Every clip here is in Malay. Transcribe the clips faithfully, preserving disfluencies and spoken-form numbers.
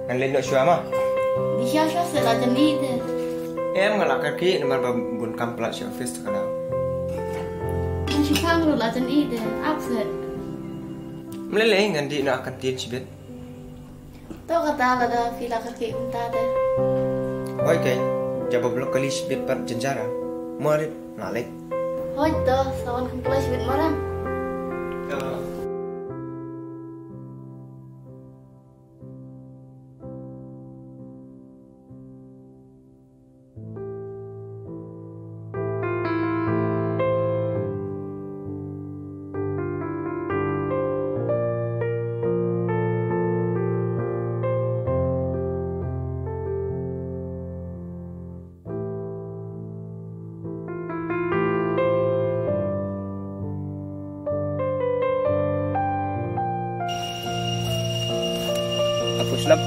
Ngan lên nội xóa mà. Đi theo cho sự là chân đi thế. Em nggak lakar ki nomor babun kamplat si office tu kadang. Anh chỉ khang rồi là chân đi thế. Áp sự. Meleleh ngan di nak akan tin sibet. Tao kata là dah fila kaki unta thế. Oi kai, jawab belum kali sibet par jenjara. Muarit nalik. Hoi tao sawan kan kelas sibet marang. Islam.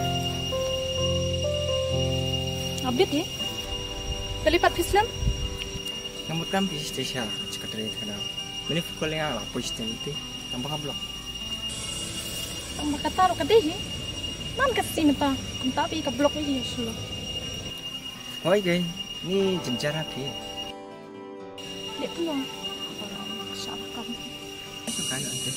Update ya? Terlibat Islam? Namun kan bisnis desa jika dari kadang. Ini fukulnya lah posisi itu tambah blok. Tambah kata ro kadeh. Man kasih mata, kunta pi ka blok ini solo. Oi gay, ni jenjara ki. Dek pulang. Salah kamu. Itu kan nanti.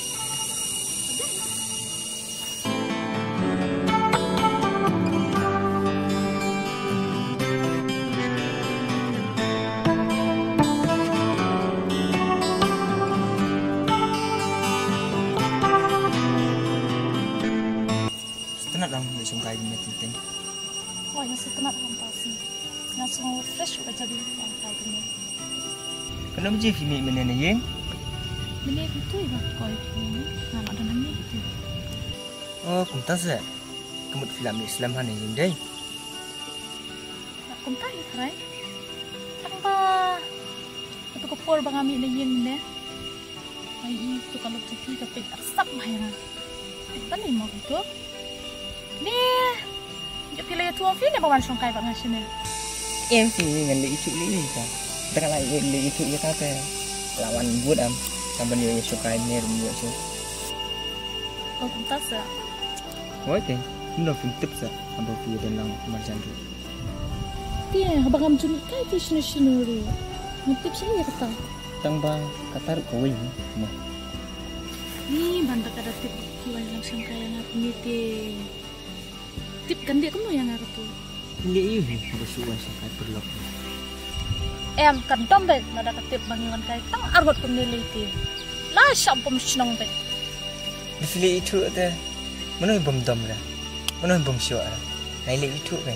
Tenat lang may sungkay din natin ting. Oh, yang setenat hampasin. Yang semua fresh udah jadi hampir ini. Kenapa je fimi menene yeng? Mene itu iba koi ini. Nama ada namanya itu. Oh, kunta se. Kemud film Islam hane yeng deh. Tak kunta ya kerai. Tanpa itu kepor bang ami ne yeng ne. Ai itu kalau cuci kepik asap mah ya. Apa nih mau itu? Nih, jadi pilih tuang film yang bawa songkai banget sini. Em sih ngan le itu li ka. Tengah lai le itu ya kata lawan buat am. Tambah dia sungkai ni rumah tu. Oh, kunta se. Oi ting, no film tip sa. Ambo fi dan lang marjan tu. Dia abang am jumit kai tu sini sini ru. Mutip sini ya kata. Tambah katar koi ma. Ni bandak ada tip kiwan lang songkai yang aku niti. Tip kan dia kamu yang ngaruh tu. Hindi iyo harus suwan sa kay perlok. Em kan dombet nada katip bangingan kay tang argot pemiliti. Lah siam pemusnang bet. Dili itu te. Mano bom dom la. Mano bom syo la. Nai le itu kan.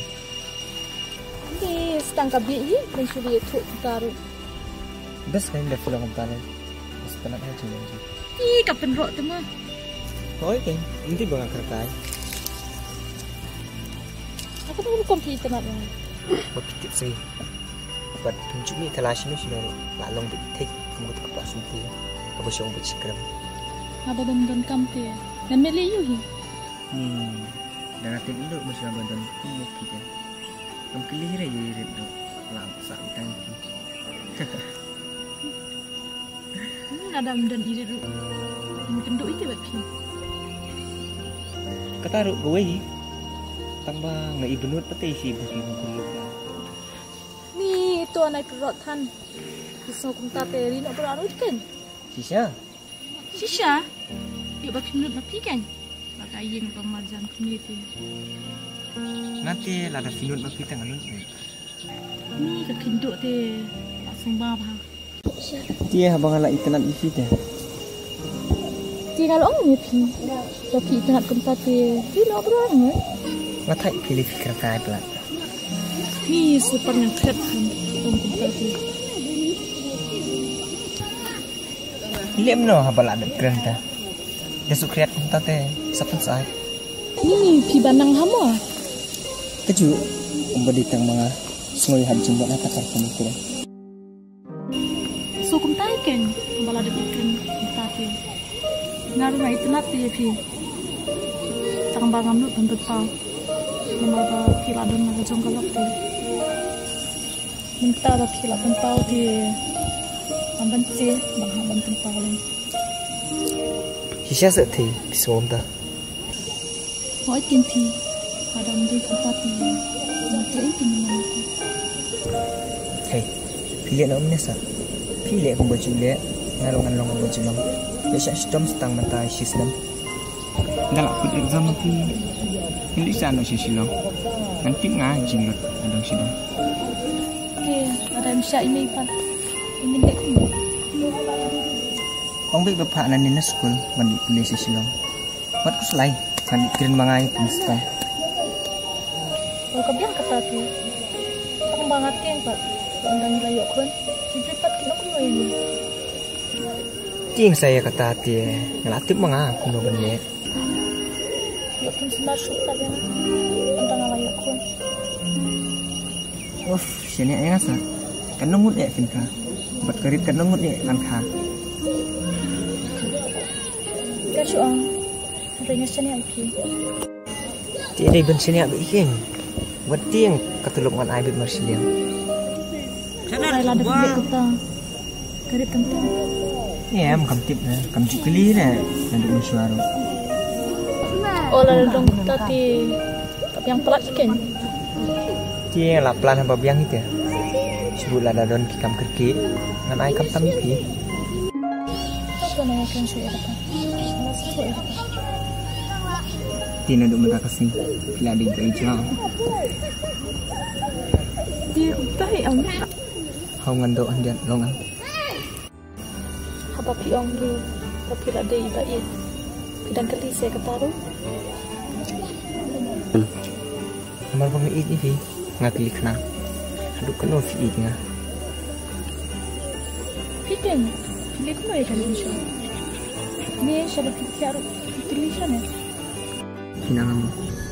Ni sedang kabi ni dan suri itu taru. Bes kan dah pulang kembali. Bes penat aja ni. Ih kapan rok tu mah. Oi kan, nanti bang kertai. Aku tu komputer nak ni. Berpikir sih. Buat tunjuk ni telah sini sudah lalong betik kamu tak apa sumpi. Kamu siang bercakap. Apa bandan kampe? Dan meli you hi. Hmm. Dan nanti itu masih bandan kumuk kita. Kamu kelihir aja irit tu. Lam sang tangki. Ada bandan irit tu. Mungkin doi tu berpi. Kata ruk gue ni. Tambah nggak ibenut peti sih bukan bukan. Ni itu anak perut kan. Bisa kunta teri nak berarut kan? Sisa? Sisa? Dia berpi minut berpi kan? Bagai yang pemajan community. Nanti lada finut berpi tengah lu. Ni kekinduk te langsung babah. Dia abang ala internet isi deh. Dia kalau orang ni pi, berpi internet kunta te, dia nak berani. Ngatai pilih fikir kaya pelan. Ni super yang keren kan, untuk tadi. Lihat mana habal ada keren dah. Dia suka kreat kita teh, sapan sah. Ni pi bandang hamo. Keju, umbadi tang mga sungai haji buat apa kar kamu kurang. So kum tai kan, habal ada keren tadi. Ngaruh na itu nanti ya pi. Tang bangam lu tentu tahu. Nama pila don naga jonggal tu. Minta dah pila pentau di amban C, bang amban pentau lain. Hisya seti kiswonda. hỏi tiền thì và đồng đi không phát tiền mà tới tiền mình Hey, pilih nak mana sah? Pilih aku baju liat, ngalong ngalong aku baju long. Besok sedom setang mata Islam. Galak put exam nanti. Ini sana si silong. Nanti ngaji lot ada sidong. Oke, ada misal ini pan. Ini dek aku. Ông biết bapak nan di sekolah mandi pilih si silong. Buat ku selai, mandi kirim mangai instan. Kalau kebiang kata tu, aku banget yang pak. Undang layok kan, cepat kita kuno ini. Ting saya kata dia, ngelatih mengaku no bener. Yuk pun semar suka dia, undang layok kan. Uff, sini ayah sah. Kan nunggut ya kinka, buat kerip kan nunggut ya angka. Kasih ang, adanya sini lagi. Tiada iban sini abis ikan, buat tiang ketulungan aibit marsilian. Saya lada pilih kita, kerip kentang. Ya, makam tip na, kam cukli na, nanduk mensuaro. Oh, lada dong tadi, tapi yang pelat ikan. Dia laplan apa biang itu ya? Sebut lada don kikam kerki, ngan ai kam tamipi. Siapa yang akan saya dapat? Salah satu ya. Dia nanduk mereka kasih, bila di gereja. Dia tahu yang Hau ngandok andian longan. Haba piong lu, tapi ada ibaid. Kadang kali saya ketaruh. Amar pemiit ni fi, ngakili kena. Aduk kena fi nya. Fitin, pilih kuno ya kali insya. Ni saya fikir pilih sana. Kinangamu.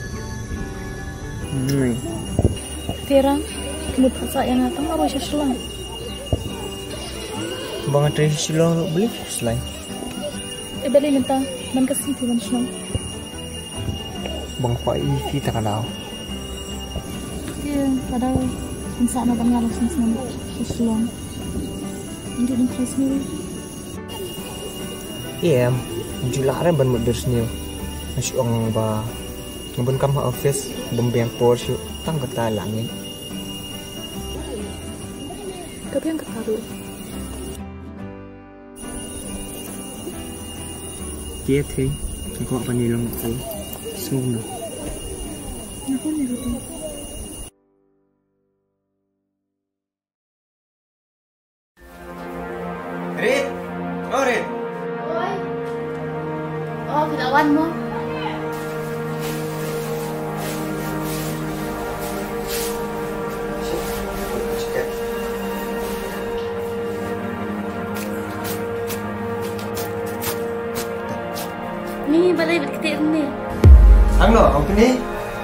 Hmm. Terang, kamu pasal yang datang apa saya selang. Bangat dari silong beli selai. Eh balik minta, man kasih tu man selang. Bang Fai fi tak kalau. Dia pada insan nak ngalah senang selang. Ini ni kelas ni. Iya, jularan ban modern ni. Masih orang ba ngabun kam office bombiang Porsche tang kata langit. Tapi yang ketaruh. Dia tu, aku apa ni long aku, semua. Apa ni tu? Red, oh Red. Oi. Oh, kelawan mo. Ni balai berketik ni. Angno, apa ni?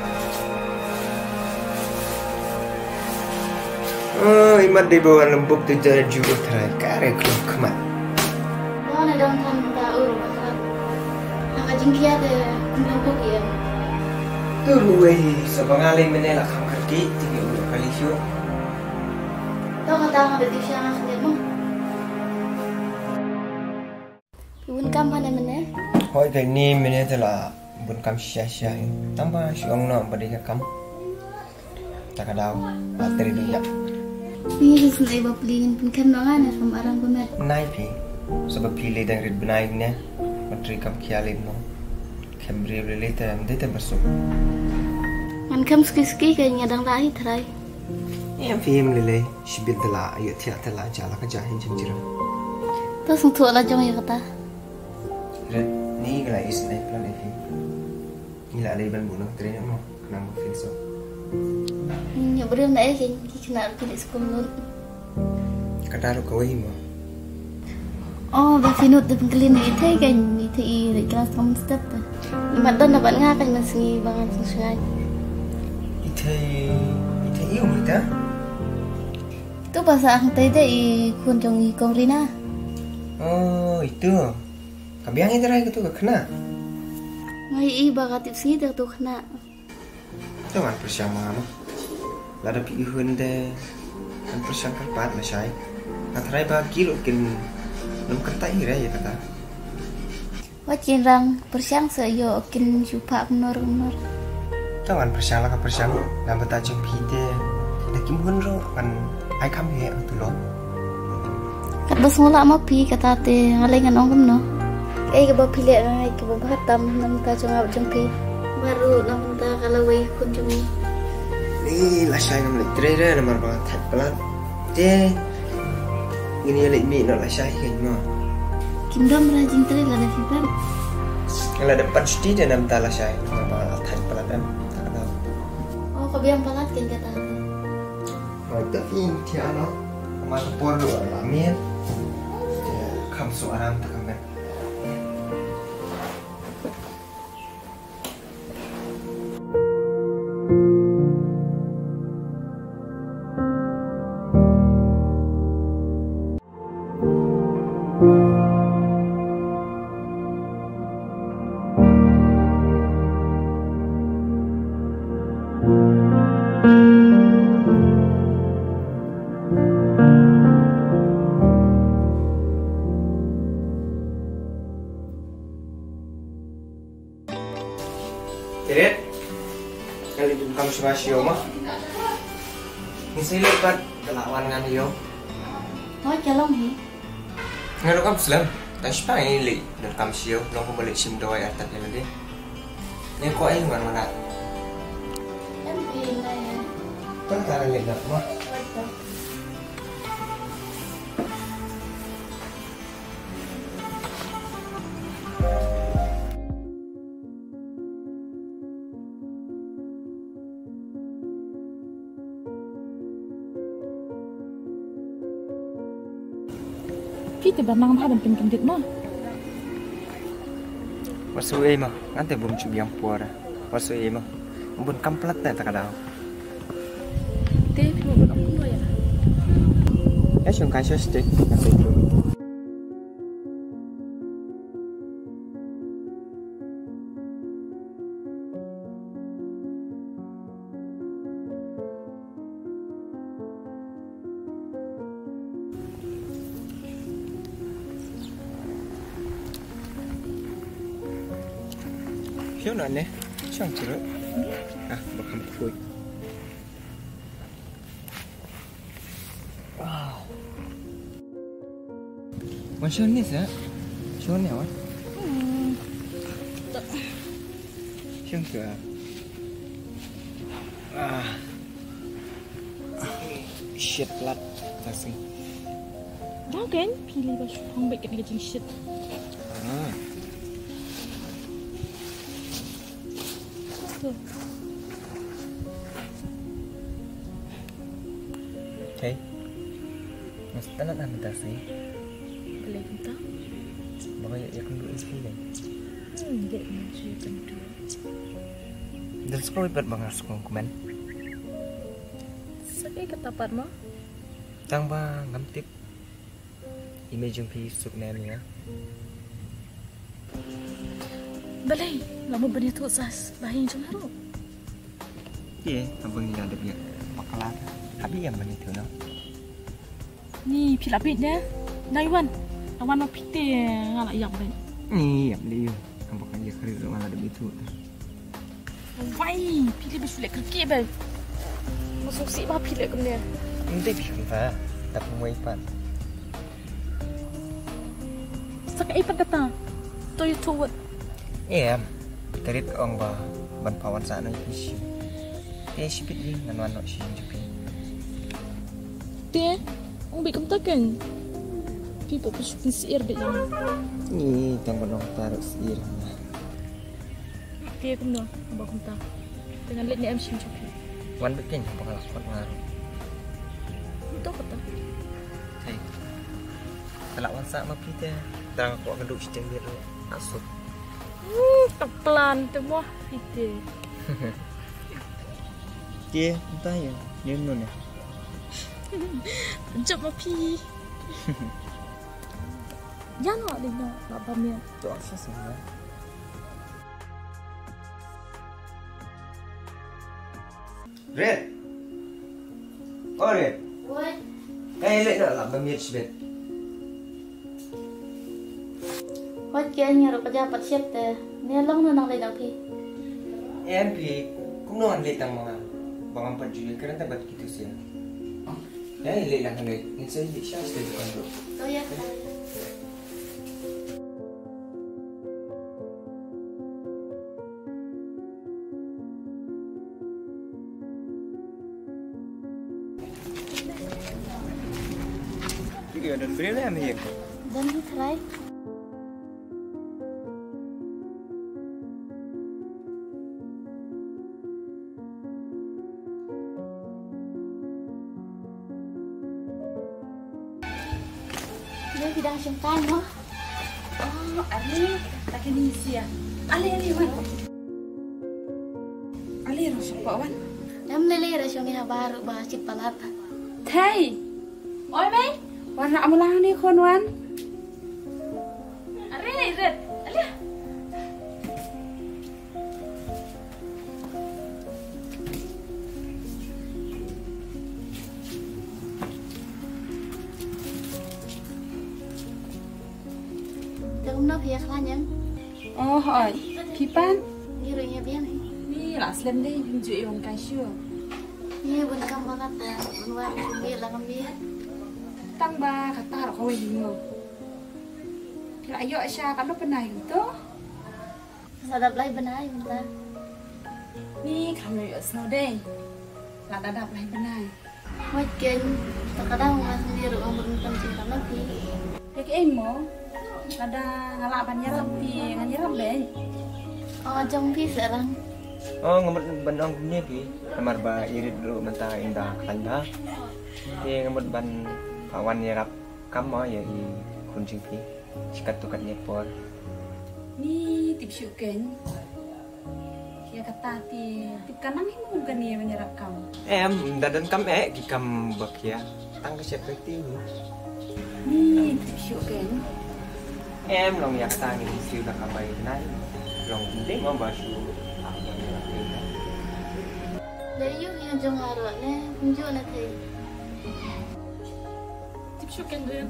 Oh, imat di bawah lembut tu jadi juga terai kare kau kemat. Oh, nak dong kan tahu pasal. Nak jingkia de kumpul ya. Tu ruai sebangali menela kam kerja tiga puluh kali show. Tahu kata nak betul siapa nak dia mo. Ibu kam mana mana? Hoi cái ni mình thế là buồn cam xia xia, tắm ba xuống nó bật đi cái cam, tak ada đâu, là teri dulu. Ni sesuai bawa pelingin pun kan orang ada sama orang benar. Naik pi, sebab pilih dan rid benaik ni, menteri kam kialim no, Cambridge beli tu, dia tu bersuk. Man kam ski-ski kayaknya dang lain terai. Yang film lele, sibil telah, ayat tiap telah jalan kejahin cemjerang. Terus untuk lah jangan ya kata. Red, ni kalau is naik plan ni, ni lah ada iban bunuh, terus no, kena film so. Ya betul nak eh, kita nak pergi sekolah. Kata lu kau ini mo. Oh, berfinut di pengkelin itu kan, itu i di kelas kamu step. Imat dan dapat ngakan masih bangan sungai. Itu, itu iyo kita. Itu bahasa ang tadi i kunjung i Korina. Oh, itu. Kabiang itu rai itu kena. Ngai i bagatip sih dah tu kena. Itu kan persiapan apa? Lada pi ihun deh, kan persiapan kerpat masai. Ngatrai bagi lo kin, nom kertai rai ya kata. Wajin rang persiang seyo kin jupa menor menor. Jangan persiang lah persiang. Nama tajung pide. Dah kim pun ro kan ai kam ye tu lo. Kat bos ngola ma pi kata te ngalengan ongkem no. Eh ke ba pilek ngai ke ba batam nam tajung ab jung pi. Baru nam ta kalau wei kun jung. Ni lah saya ngam lek tre re nama bang tak pelan. Je. Ini lek mi nak lah saya kan ma. Kim dom rajin tre la da fiban. Kalau depan studi dia nama tak lah saya. Nama tak pelan kan. Tak tahu. Oh kau biang palat kan kata. Rồi tất nhiên thì nó mà nó bò lửa là miên thì không số aram ta không biết. Tiret, kali itu kamu suka sio mah? Mesti lepas kelawan dengan yo. Oh calong hi. Ngaruh kamu selam, tak siapa ini le, dan kamu sio, long kamu balik sim doa ya tak lagi. Ni kau ini mana mana? Em pi nai. Kan cara lihat mah. Pi te banang ma ban pin kendit ma. Wasu eh mah, nanti belum cuci yang puara. Wasu eh mah, bun kamplat tak tak ada. Te pi mo ban aku ya. Ya sung kasih stick, kasih itu. Hiếu nè nè, chẳng chỉ rồi. À, bậc hầm khui. Wow. Mà sao nè sao? Sao nè vậy? Chẳng cửa. À. Shit blood, ta sinh. Đó kan, pilih baju phong baik ni kecil shit. À. Hey, mesti tak nak minta sih. Boleh minta? Bagai ya kan dulu istri deh. Hmm, dia mesti tentu. Dan sekolah ibarat banget sekolah komen. Sakit ketapat mah? Tang ba ngamtip. Image yung pi suk na niya. Balai, lama benda tu sas, bahin macam haru. Iya, abang ni ada dia makalah. Habis yang mana tu no? Ni pilapit dia, Naiwan, awan mau pite ngalak yang ben. Ni yang dia, abang kan dia kerja dengan ada itu. Wai, pilih bersulek kerki ben. Masuk si bah pilih kemudian. Nanti pilih apa? Tak mau ipan. Sakit ipan kata, tu itu buat. Iya, terit ong ba ban pawan sana isu. Dia sipit dia dengan wanok si juga. Dia, orang baik kamu takkan. People bersyukur siir dek yang. Ni tang banong taruh siir. Dia kamu dah, abang kamu tak. Dengan lihat ni M C juga. Wan bikin bakal kuat ngaruh. Itu kata. Hey, telak wan sama kita. Terang aku akan duduk sistem biar asuk. Hmm, tak pelan tu mah pite. Dia entah ya, dia mana? Jom api. Jangan nak dia nak nak pamir. Tu apa sih? Red. Oh Red. What? Eh, Red nak lah pamir sebet. Hoi kia nyaro pejabat siap teh. Ni long nu nang ledang pi. Em pi cũng non lệ tang mga bang empat juli kerana tak gitu sih. Ya lệ lang lệ, ini saya lệ siapa sih kan bro. Oh ya. Tiga dan free lah ni. Dan ni try. Dia bidang simpan no. Oh, Ali, tak kini sia. Ali Ali wan. Ali ro siapa wan? Dam lele ra shongi habaru ba cipalat. Thai. Oi mai. Wan nak mulang ni kon wan. Ali red. Ali. Kamu nak pihak lain? Oh, oi. Pipan. Ni runya biar ni. Ni lah slam deh pinju iwan kasih. Ni bun kamu balat dah. Bun wan kumbi lah kumbi. Tang ba kata ro kau hingo. Kira ayo Aisyah kan lo pernah itu? Sadap lai benai bentar. Ni kamu yo snow day. Lah dadap lai benai. Mungkin terkadang orang sendiri orang beruntung cinta lagi. Ya ke emo. Ada ngalak banyaram pi nganyaram deh. Oh jong pi serang. Oh ngamut ban ang ni pi, kamar ba irit dulu mentah indah kanda. Dia ngamut ban kawan nyerap kamu ya i kunjung pi. Sikat tukat nyepor. Ni tip syuken. Kia kata ti tip kanang himu kan ni menyerap kamu. Em dadan kam eh ki kam bakia. Tang ke siapa ti ni? Ni tip syuken. Em lòng nhạc ta nghĩ siêu là cả bài này lòng tính ngon bà su Lấy yêu yang jong haro ne kunju na thei. Tip syuken dia.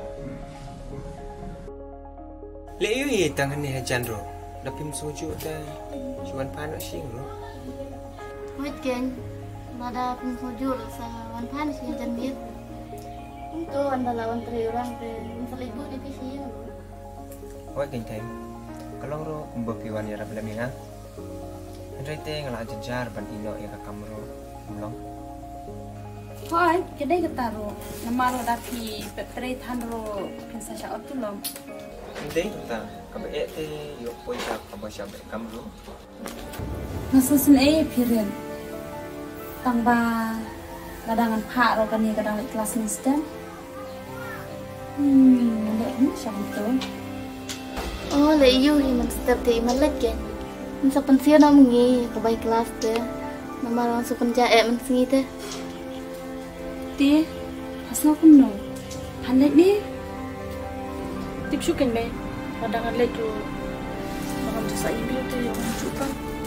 lễ yêu gì tăng này chan rồi đập phim soju ta cuman pan sing lo Mungkin ada penghujur sa wan pan sih jan biar. Untuk anda lawan tri orang te selibu di pisi. Oi kinh thêm kalau ro berpiwan ya rabla minga Andai te ngala jejar ban ino ya kamro mulong Hoi, kedai kata ro. Nama ro dati petre than ro pensa sya otulom. Ndai ta kabe e te yo poi ta kabe sya be kamro Nasusun eh piren. Tangba kadangan pak ro kan ni kadang kelas ni sedang. Hmm, lek ni sya betul. Oh lấy yêu thì mình setiap thì mình lết kén. Mình sắp pensiun nam ngi ke baik kelas te. Nama orang sukan jae mình singi te. Ti, asal pun no. Handet ni. Tip syuken be. Padangan lek tu. Makam tu sai bil tu yang cuka.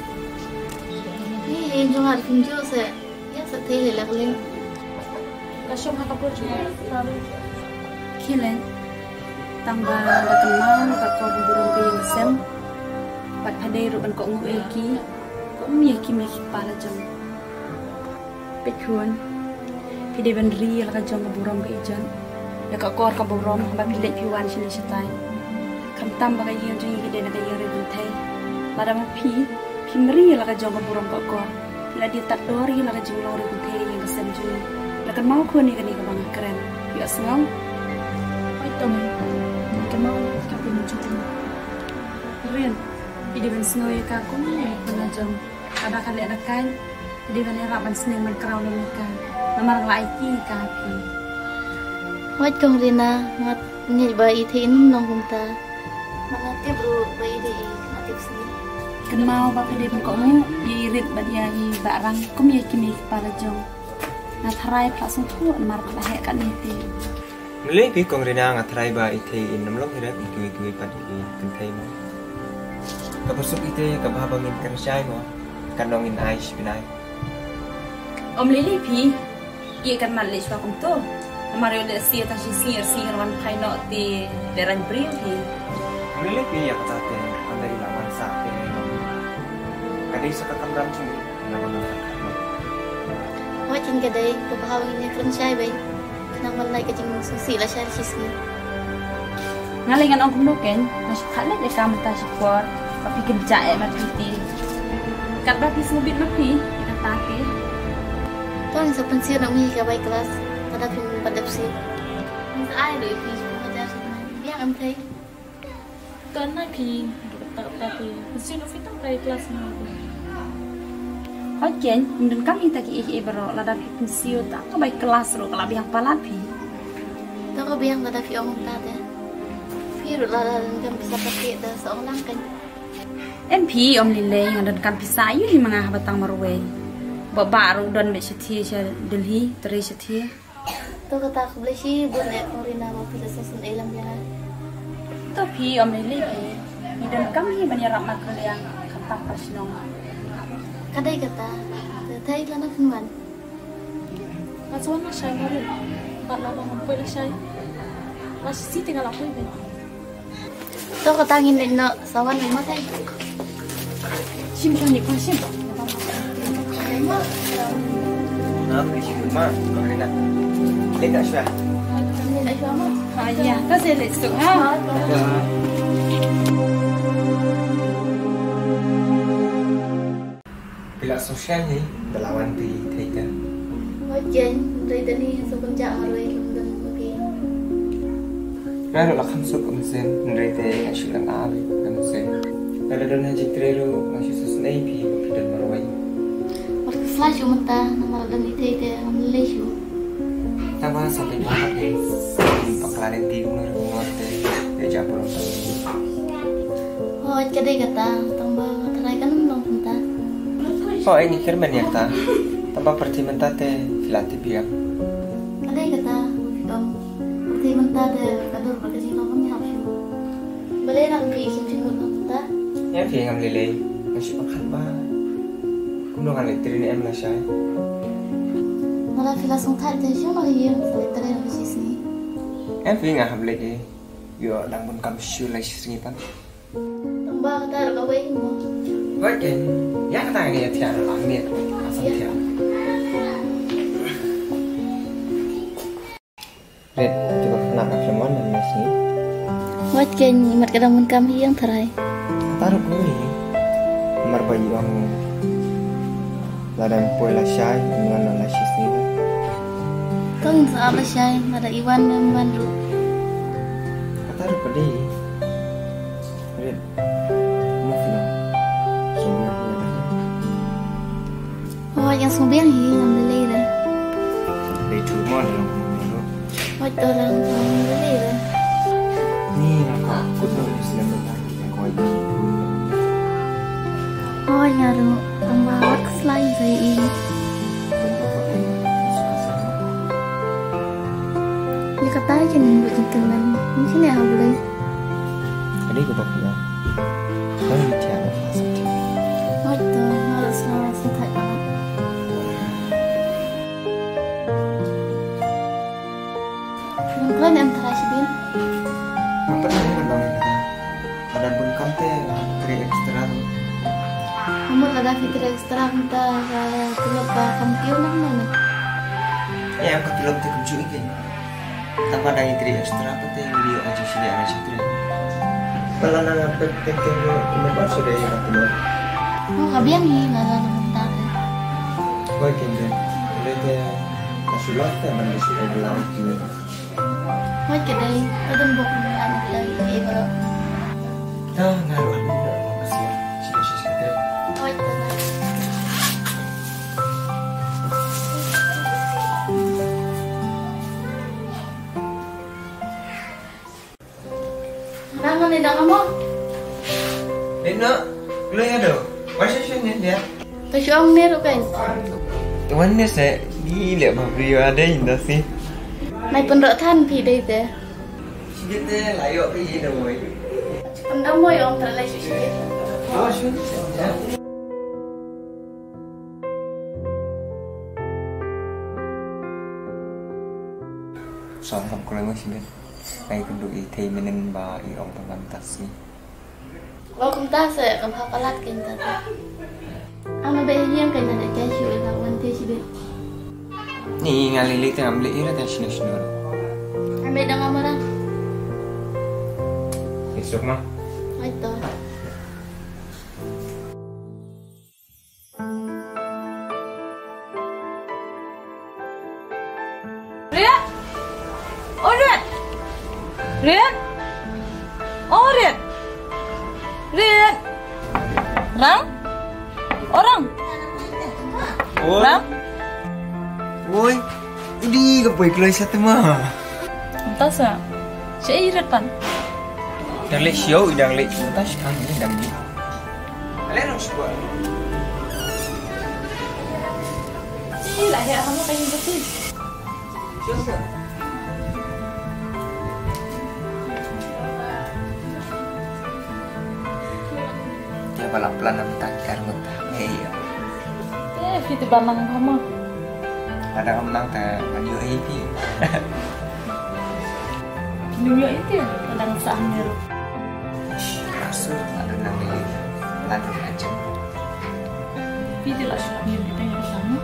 Ni yang jong har kunju se. Ya sethi lek lek. Kasyong hakapur cuma. Kilen. Tangga datang kat kor burung kayang sem. Pat padai ro ban ko ngu eki. Ko mi eki me pala jam. Pekuan. Pide ban ri la ka jam burung ka ijan. Ya ka kor ka burung ba pile piwan sini setai. Kam tam ba yen ri gede na kayang ri buntai. Pada ma pi pi mri la ka jam burung ka kor. La di tak dori la ka jam lori buntai yang ka sem ju. La kan mau ko ni ka ni ka bang keren. Ya sengau. Ai to me. Mau tapi mencuci. Rian, ide ban snow ya kaku ni pernah jam. Ada kan lek nakan, ide ban era ban snow man kraw ni ka. Namar la iki ka pi. Wat kong rina ngat ngi ba ithi in nong kumta. Mana te bro ba ide natip sini. Kan mau ba ide ban ko mu ye irit ba dia i barang kum ye kimi para jong. Na tharai plasung thu mar la he kan ni ti. Mele pi kong rena ngatrai ba ite in namlong hira ikui ikui pan i kentai mo kapusuk ite kababangin kersyai mo kanongin ais pinai Om Lili pi ye kan mal le swa kum to. Mario le si ta si si si wan pai no ti deran bri pi. Really pi ya kata te anda di lawan sakte kadai sakatam ram chung na mana Hoi chin kadai ko bahaw ini kren syai bay nang man lai ka jing susi la syai sis ni Ngalingan ang kumukin, masih kalah deh kamu tak support, tapi kerja eh mati. Kat bagi semubit mapi, kita taki. Tuan sa pensiun nak mi ka bay kelas, pada pun pada psi. Min sa ai doi pi ko ta sa biang am thai. Tuan nak pi, tak tapi, mesti nak fitang dari kelas ni. Ojen, dan kami tak ihi bero, lada pi pensiun tak ka bay kelas ro, kalau biang palat pi. Tak ko biang pada pi omong ta de. Pi ro la dan bisa pakai dah seorang kan. M P om lilay ngadan kan pisah yun ni mga batang marway. Babaru dan me setia sa Delhi teri setia. To kata aku beli sih buat ek korina mau pilih sesun elam dia. Tapi om lilay ni dan kami banyak mak yang kata pasnong. Kadai kata, tadi lana kunman. Masuk na siya baru. Pak lama mampu lah siya. Masih tinggal aku ini. To kata ngin no sawan ni matai. Simpan ni pasien. na pi ma kare na le ka sha Ni nak cuba mau? Ayah, kasi lesok ha. Bila sosial ni berlawan di Thailand. Wajen dari tadi sepenjak arwah lembang lagi. Kalau lah kamu suka mesin, dari tadi ngasih lang awi mesin. Kalau dah nak jitrelo ngasih sesuatu pi dan marwai. Waktu flash cuma ta nama dan itu itu mulai sih. Tambah sampai dua kali. Paklarin di umur umur teh dia jawab orang. Oh, kadai kata tambah terai kan belum entah. Oh ini kerman ya ta. Tambah pertiman teh filati biak. Kadai kata om seperti mentah ada kadur berkasih nomor ni harus. Boleh nak pergi kimchi pun entah. Yang fi ngam lele ngasih makan ba. Kuno kan letri ni em lah syai. Malah filasong thai deh siapa lagi yang sampai terai nak sih sini. Em fi ngam lele. Yo đang muốn cầm siêu lại sinh pan. Tambah kata ada kau baik mau. Vậy thì giá tài này thì là làm miệt xong thì Red, coba nak nak mana ni sini? Wajen mat kadang mun kam hiang terai. Taruh kuni, mar bayi orang ladang poi lah syai, dengan lah sis ni. Kau soal lah syai, ada Iwan dan Iwan ru. Taruh kadi. Red, mau film. Semua ada. Oh, yang sembiang hi yang beli dah. Dari tu mana? Oh, orang orang beli dah. Ni aku ikut nulis nama yang kau ini. Oh, nyaru tambah wax lain saya ini. Dia kata aja nih buat jengkelan. Ini sini aku beli. Jadi aku tak bilang. Kau ni tiada pasal. Oh, itu harus sama si Thai banget. Mungkin yang terakhir bin. Apa ni benda ni? Ada pun kante kiri ekstra tu. Kamu ada fitur ekstra minta pilot ke kampion mana? Ya aku pilot tu kunci ini. Tanpa ada kiri ekstra tu teh video aja sini ada citra. Kalau nak apa teh teh lepas sudah yang pilot. Oh, kabiang hi nala minta. Kau kende. Boleh teh kasulat teh mana sudah belau tu. Hoi kedai, kadang bukan anak lagi baru. Dah ngaruh ni dah masih sudah sudah. Hoi kedai. Nama ni dah kamu? Lena, boleh ada? Macam mana dia? Tujuh ni rukan. Tuan ni saya gila beri ada indah sih. Mai pendok tan pi dei te. Kita layak pergi dah boy. Pendok moi om terlai sikit. Oh, sure. Soal kamu kalau masih ben. Ay kundo itay minin ba iong pamantas ni. Welcome ta sa kapapalat kita ta. Ama ba yang kaya na kaya siya na wante siya. Ni ngalili ta amli ira ta sinusnur. Amay da ngamara. Besok mah. Ito. Rian! Oh, Rian! Rian! Oh, Rian! Rian! Rang? Orang? Rang? Woi, ini kapoy keluar satu mah. Entah sa. Siya irat pan. Đang lấy xíu, đang lấy chúng ta sẽ ăn những đầm gì. Lấy nó sủa. Ih, lại hệ không có cái gì hết đi. Chưa sủa. Dia pelan-pelan nam tak karut. Hei. Eh, kita banang kamu. Ada kemang tak manyu hipi. Dunia itu ya, kadang samir. Masuk ada nang ini. Lalu aja. Kita lah sudah biar kita yang sama.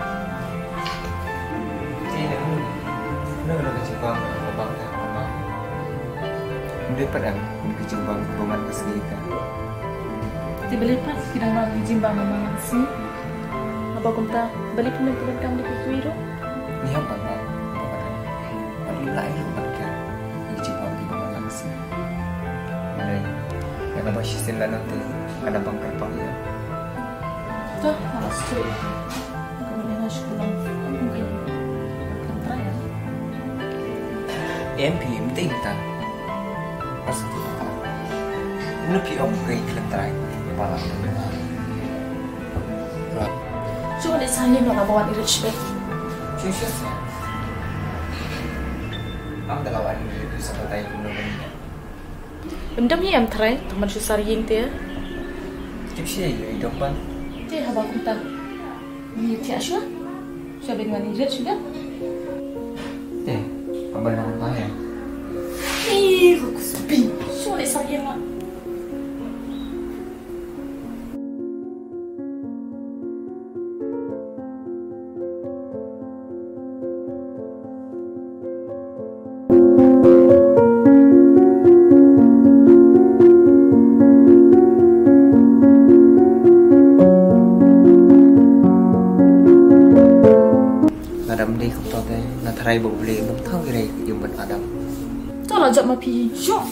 Ini udah udah kecebang, kebang tak kebang. Udah padang, udah kecebang roman kesini kita. Kita balik pas kita nak jimbang mama nasi. Apa kumta balik punya turun kamu di Kuiro? Ini apa bang? Aduh lain lupa kan. Kecebang di roman nasi. Ada yang apa sih sila nanti ada bang kerpang ya. Tuh, malas cuy. Kamu ni nasi pulang, kamu mungkin kantra ya. M P M ting ta. Pas tu. Nupi om kai kentrai. Kepala. Coba deh saya nak bawa ni rich bag. Cuci sih. Am dah lawan itu seperti itu namanya. Benda ni yang terai, teman susah ring dia. Cuci aja hidup kan. Dia habang kumta. Ni tiada siapa? Siapa dengan ni rich juga? Eh, apa nama ya? Ih, aku sepi. Coba deh saya nak. Adam đi không to thế, là thay bộ lệ nó thao cái này dùng bật Adam. Tahu lah jap mapi. Syok.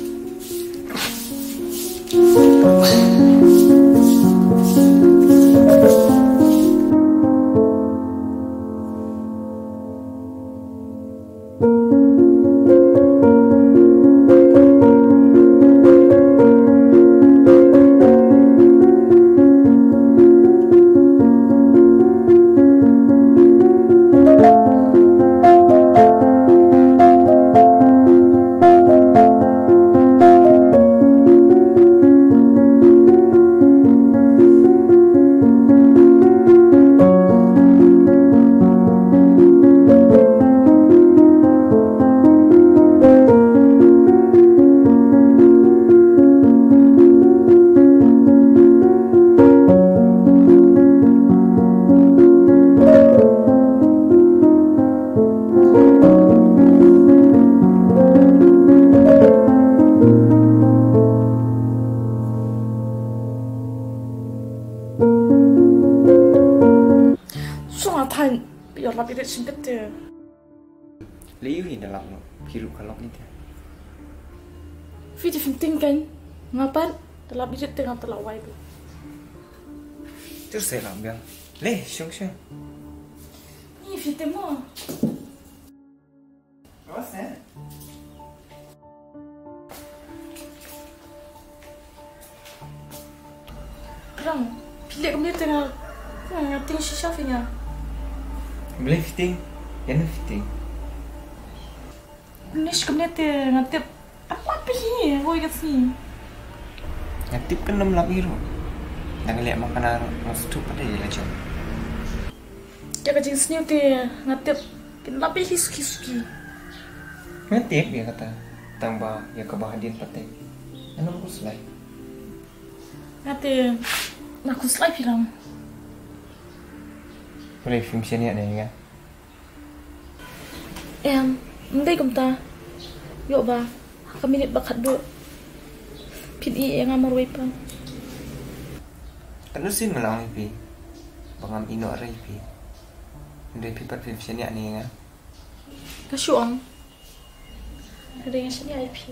Tan, biar lah biar singkat dia. Lý thì đã lọc nó, khi lục lọc như thế. Vì thì penting kan, ngapain? Dalam biar tengah terlawai tu. Terus saya làm biang. Leh, siang siang. Ni vì temo. Apa sih? Kerang, pilih kemudian tengah. Hmm, tinggal sisa finya. Beli fitting, yang fitting. Nish kemudian tengah ngatip. Apa pilih? Woi kat sini. Ngatip kan enam lap biru. Jangan lihat makanan masuk pada je lah jom. Jaga jenis ni tu ngatip. Kenapa hiski hiski? Ngatip dia kata. Tambah ya kebahagiaan patay. Ano ko slay? Ate, aku selai film. Play film siya niya na nga. Em, hindi kumta. Yo ba? Kaminit ba kaddo? Pini yang amor way pa. Tanusin mo lang pi. Bangam ino aray pi. Hindi pi pat film siya niya na nga. Kasyong. Ada yang sini I P.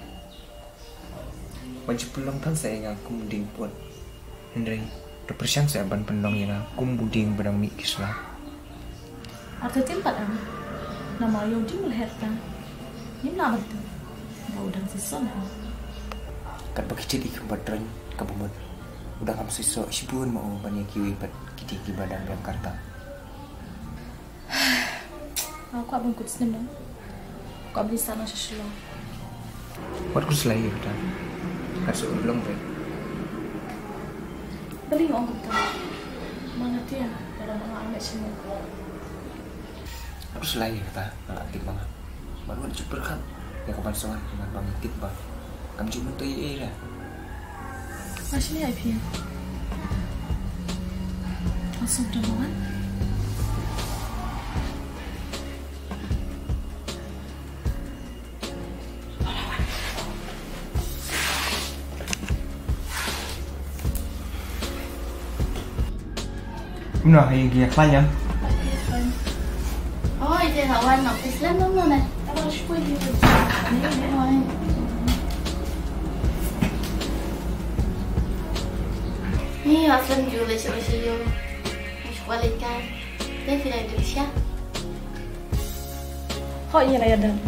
Wajib pulang tan saya nga kumuding pun. Hindi. Represent saya ban pendong yang kumuding badang mikis lah. Arti tempat am. Nama yang di melahirkan. Ini nama itu. Mau udang sison ha. Kat bakicit ikan badran kabumut. Udah kamu siswa sibun mau banyak kiwi pat kiti ki badang yang karta. Aku abang kut senem dong. Aku abang sana sesuatu. Wat ku selai kita. Kasih ulang baik. Beli orang kita. Mana dia? Dalam orang ambil semua. Aku selai kita. Nak aktif banget. Baru ada super kan. Yang kapan soal dengan bang aktif bang. Kamu cuma tuh iya lah. Masih ni I P. Langsung demuan. Nah, yang dia klanya. Oh, itu kawan nak Islam dong nih. Apa harus kue dia? Ini asal jual sih yo. Sekolah kan. Dia film Indonesia. Oh iya lah ya dan.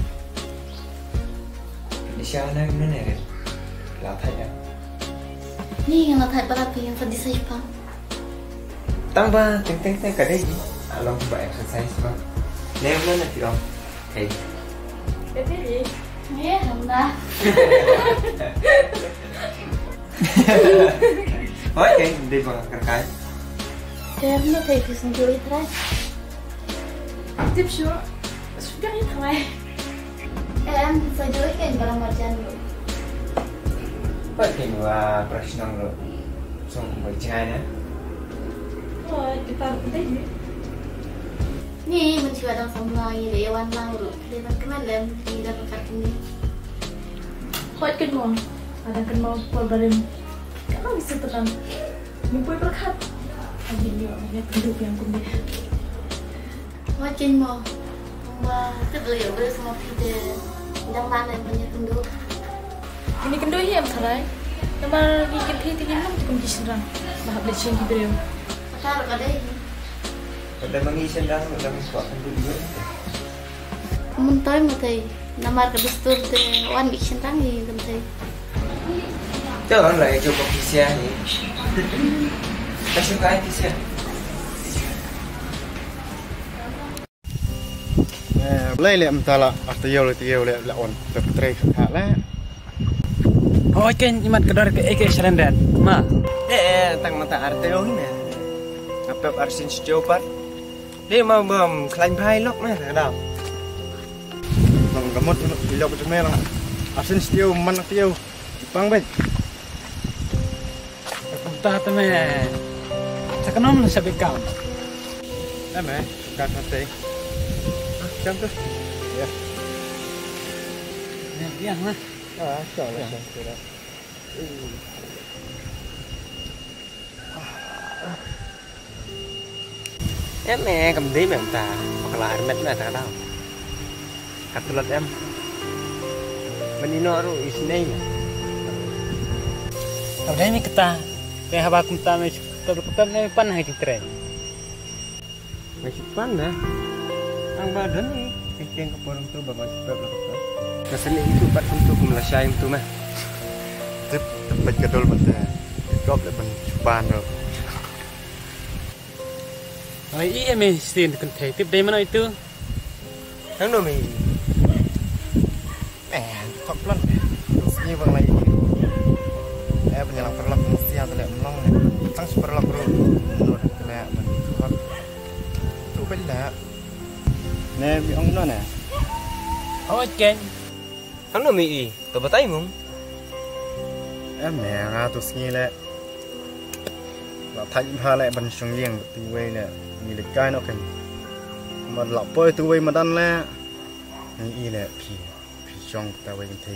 Di sana mana ya? Latar ya. Ini yang latar berapi yang tadi saya pang. Tambah teng teng teng kadai ni. Along buat exercise bang. Level mana ti om? Hey. Bebe. Ya, dah. Oke, dia bang kerkai. Karena kayak kisah jual terus. Tip sure. Sudah ini tawai. Eh, saya jual kan barang macam lu. Oke, wah prasnang lo. Song baca na. Oh, kita udah ni. Ni mencuri ada sama ini lewan lang lu. Dia nak kemalan di dalam kartu ni. Hot kan mau. Ada kan mau korban. Kalau bisa tekan. Mimpi berkat. Abi ni orang hidup yang kundi. Macam mau. Wah, terbeli boleh semua kita. Dalam mana punya penduduk. Ini kendo hiam sarai. Nama gigit hiti ni nam tukun diserang. Bahap leceng kibrio. Taruh kat dia. Pada mangi sendang dalam suatu penduduk juga. Muntai mutai. Nama kedustur te wan bikin tangi kentai. Jangan lah yang coba kisah ni. Kasih kau kisah. Boleh lihat mentala artiyo le tiyo le la on tertrek hala. Oh kan imat kedar ke eke selendan. Ma. Eh, tang mata artiyo ni. Apa arsin sejopat? Dia mau bom klaim pai lok mah dah. Bang gamot bilo betul merah. Arsin tiyo man tiyo. Bang bet. Entah teman. Sekenom sabi kau. Nama kat hati. Jam tu. Ya. Ya, biang lah. Ah, salah salah. Em nè, cầm tí mà ta hoặc là em mất là ta đâu. Cắt lật em. Mình đi nó rồi is này. Kau dah ni kita. Kaya haba kumta mai tablo kutam ni pan hai titre. Masih pan dah. Ang badan ni, keceng keporong tu bapak sebab lah kita. Kesini itu pat untuk melasai itu mah. Tep tempat kedol mata. Kau le ban pan lo. Oh iya meh sin kentai tip dari mana itu? Tháng đồ mì. Eh, top plan. Ni bang lagi. Eh, penyelang perlak mesti yang terlihat melong ni. Tang superlak bro. Menurut terlihat men. Tu bela. Nè bị ông nó nè. Oh kan. Ang no mi i, to batay mong. Em mẹ ra tu ski lẹ là thành pha lại bắn súng liêng tu vây lẹ mi lịch cái nó cần mà lọ bơi tu vây mà đan lẹ nghĩ lẹ phi phi trong ta vây thì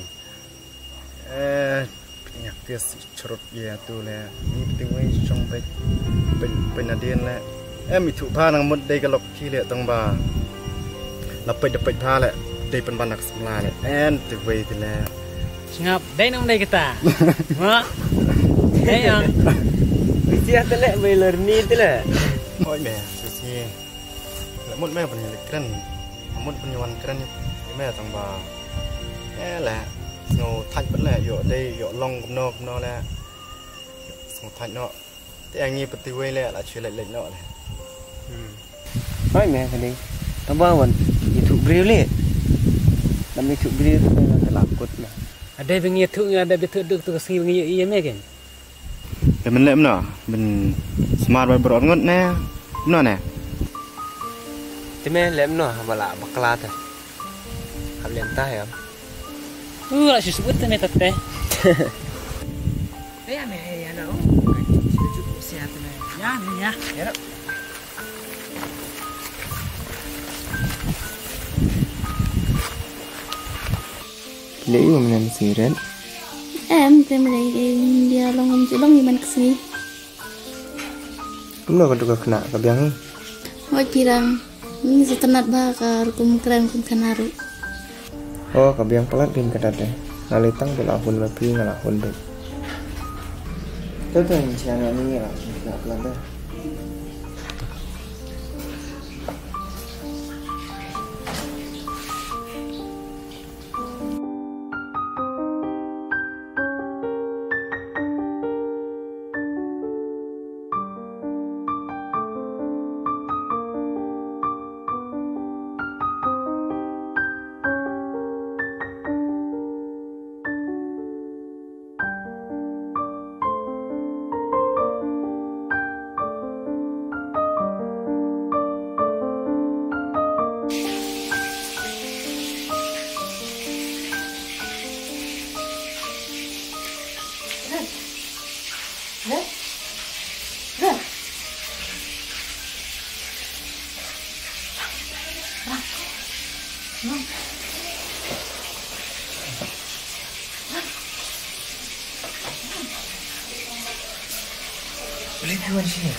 nhạc tiết chốt ye tu lẹ mi tu vây trong vây bên bên là điên lẹ em mi thụ pha năng một đây cái lọc khi lẹ tông bà là bên đập bên pha lẹ đây bên ban đặc sâm la lẹ em tu vây thì lẹ ngap đây nong đây kita ma đây yang Sia tele mai lerni tele. ôi mẹ su si lại một mẹ phần lịch cân một phần hoàn cân mẹ thằng bà e là ngô thành vẫn là dọ đây dọ long cũng no cũng no là ngô thành nọ thế anh nghe bật tiêu lẹ là chuyện lệnh lệnh nọ này Oi me ka ding. Tamba wan itu brio le. Nam itu brio na talakot na. ada bengi thu ada betul duk tu si bengi iya me kan để mình lệm nọ mình smart by bro ngon nè nọ nè Time lem no bala bakla ta. Hab lem ta ya. uh la sebut me tatte Ya me ya no. Cukup sehat me. ya ni ya Ya. Lấy mà mình xì đến. Em tìm lấy dia long om chỉ long mình kesini. Kamu nak kena kena kabiang. Oi pirang ini setenat bah ka rukum keren kun kanaru. Oh kabiang pelat din kadat deh. Nalitang bela hun lepi ngalah hun deh. Tuh tuh yang siapa ni lah, nak pelat deh. Boleh piwan sini.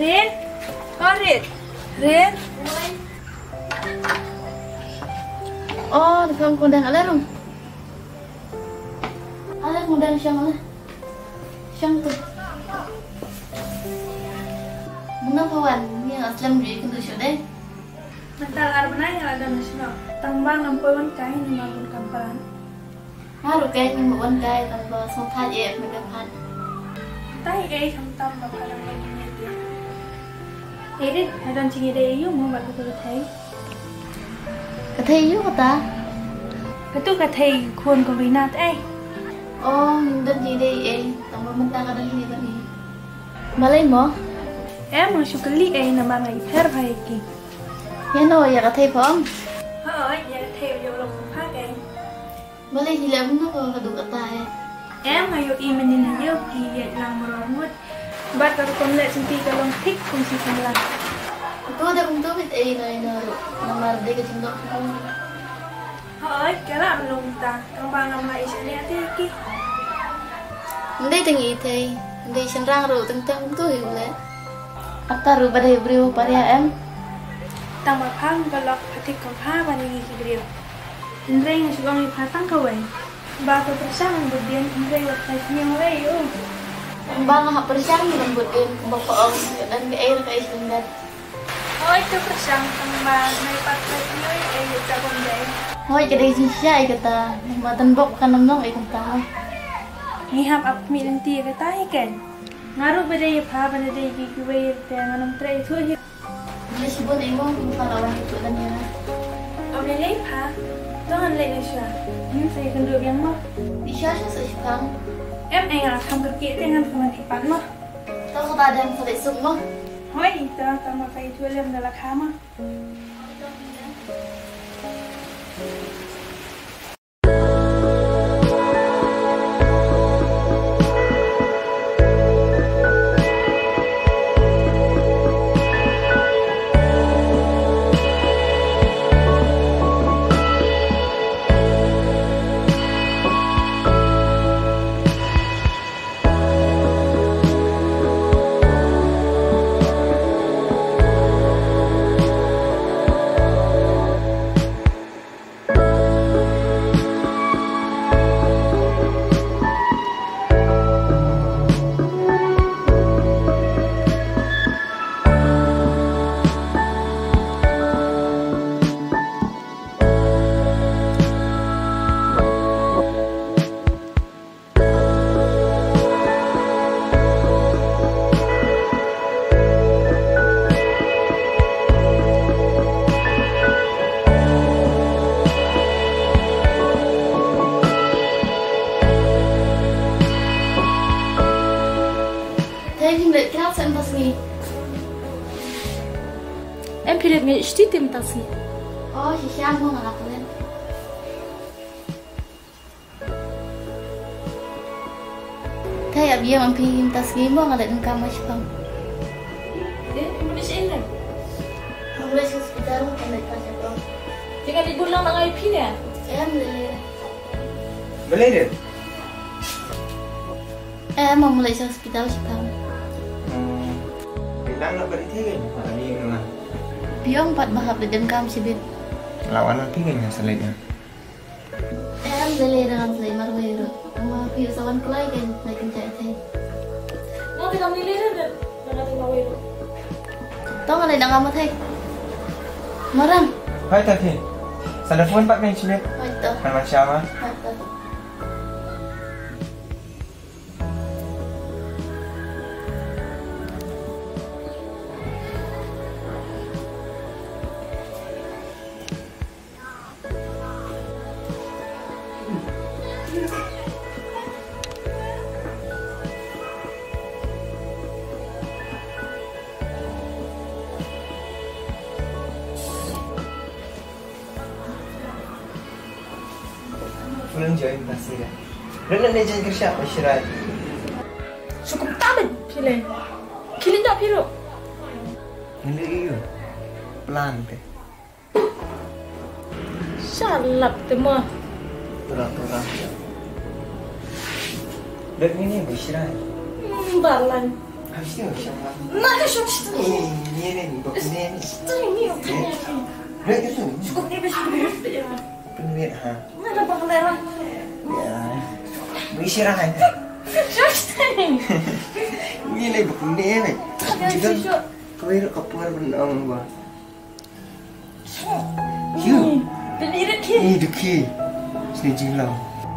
Rin, oh Rin, Rin. Oh, di kamu kundang ala rum. Ala kundang siang ala. Siang tuh. Mengapa wan? Ni aslam jadi kundu sudah. Mental arbana yang ada nasional. Tambang nampuan kain yang bangun kampalan. Haru kain yang wan kain tambah songkat ya megapan. Tai eh samtam bapak lang lagi ni dia. Rin, ada cing ide iyo mau buat betul betul. Katay yuk kata. Betul katai kuan ko binat eh. Oh, hindi jadi eh tambah mentang ada ini tadi. Malay mo? Eh mau syukuli eh nama ngai per bhai ki. Yan o, ya katay pong. Ha, ya katai yo long phak eh. Malay hilam na ko kadu katay. Em ayo imenin ayo ki ya lang morot. Bat ka kon le simpi ka long tik kung si sanla. Ito ada kung tubit eh na ina namar de ka cindok ko. Ha, kala long ta. Kang bangam mai sini ati ki. Hindi tingi itay. Hindi siyang rang ro tentang tu hule. Atar ro badai brio paria em. Tang ba phang ka lok phatik ko pha ba ni ki brio. Indre ng sugong ni phatang ka wai. Ba ko persang ang budyan indre wa ta siyang wai yo. Ang banga ha persang ni lambot din kung bapaong dan ni air ka isundat. Oh, itu persang kang ba may patay niyo eh yo ta bom dai. Hoy kada siya ay kata matandok ka namnong ay kanta. Ngihap ap mi lang ti ka tahi kan. Ngaru ba dai pha ba dai ki ki wai te nganam tre thu hi. Dia sibon imo kung palawan itu dan ya. Om le le pha. Jangan le le sya. Ni sai kan do yang mo. Di siya siya sa isipang. Em ai ngah tham ka ki te ngan ka man ipan mo. Tahu ko tadang sa isog mo. Hoy, ta ta ma kai thu lem da la kha ma. Em pilih nggak isti tim tasi. Oh, si siya mo nga kalen. Kaya biya man pihim tas mo nga dan kama sipang. Eh, mulai sih kan? Mulai sa hospital mo kanay pa siya po. Tinggal ibu lang na ngayon pina. Eh, mulai. Boleh dia? Eh, mau mulai sa hospital sipang. Hmm. Kita nak balik tiga ni. Hari ni memang. Biyong pat bahap dan kam sibit. Lawan nanti kan yang selanjutnya. Eh, mulai dengan mulai marwero. Mga piyo sa wan kulay kan na kincay-cay. Mau kita milirin dan natin mawiro. Tahu ngalay na ngamat hay. Marang. Hai tadi. Sada phone pak main sini. Oh, ito. Nama siapa? Ito. Pulang join pasti kan. Renang dia jangan kerja masyarakat. Cukup tamat pilih. Kilin tak piro. Ini iyo. Pelan teh. Salap temo. Turang-turang. Dan ini masyarakat. Hmm, balan. Habisnya nggak bisa makan. Nah, kan syok situ. Ini ini nih, bakune nih. Situ ini yang tanya. Lihat itu. Cukup ini bisa dulu ya. Pengen ha. Nah, ada pangeran. Ya. Beristirahat. Syok situ ini. Ini nih bakune nih. Juga kau itu kapur benang bah. Hiu. Berdiri ki. Ini deki. Sini jilang.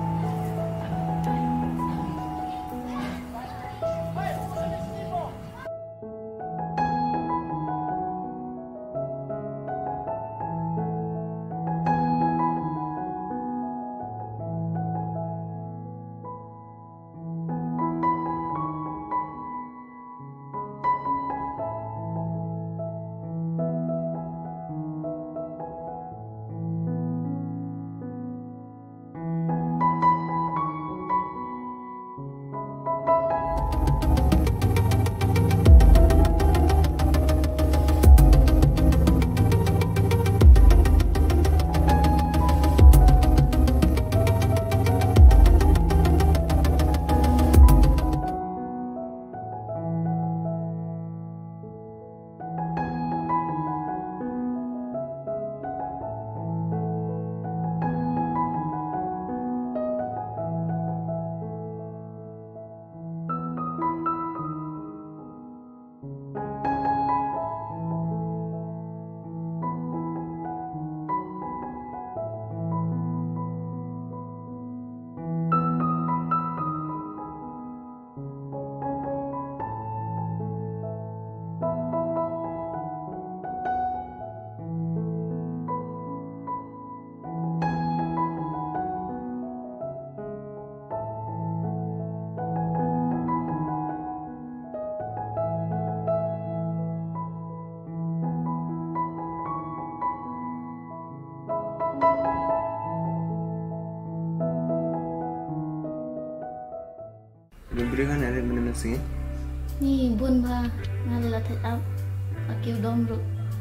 Berikan ada mana sih? Ni bun ba ngala tat up akiu domro.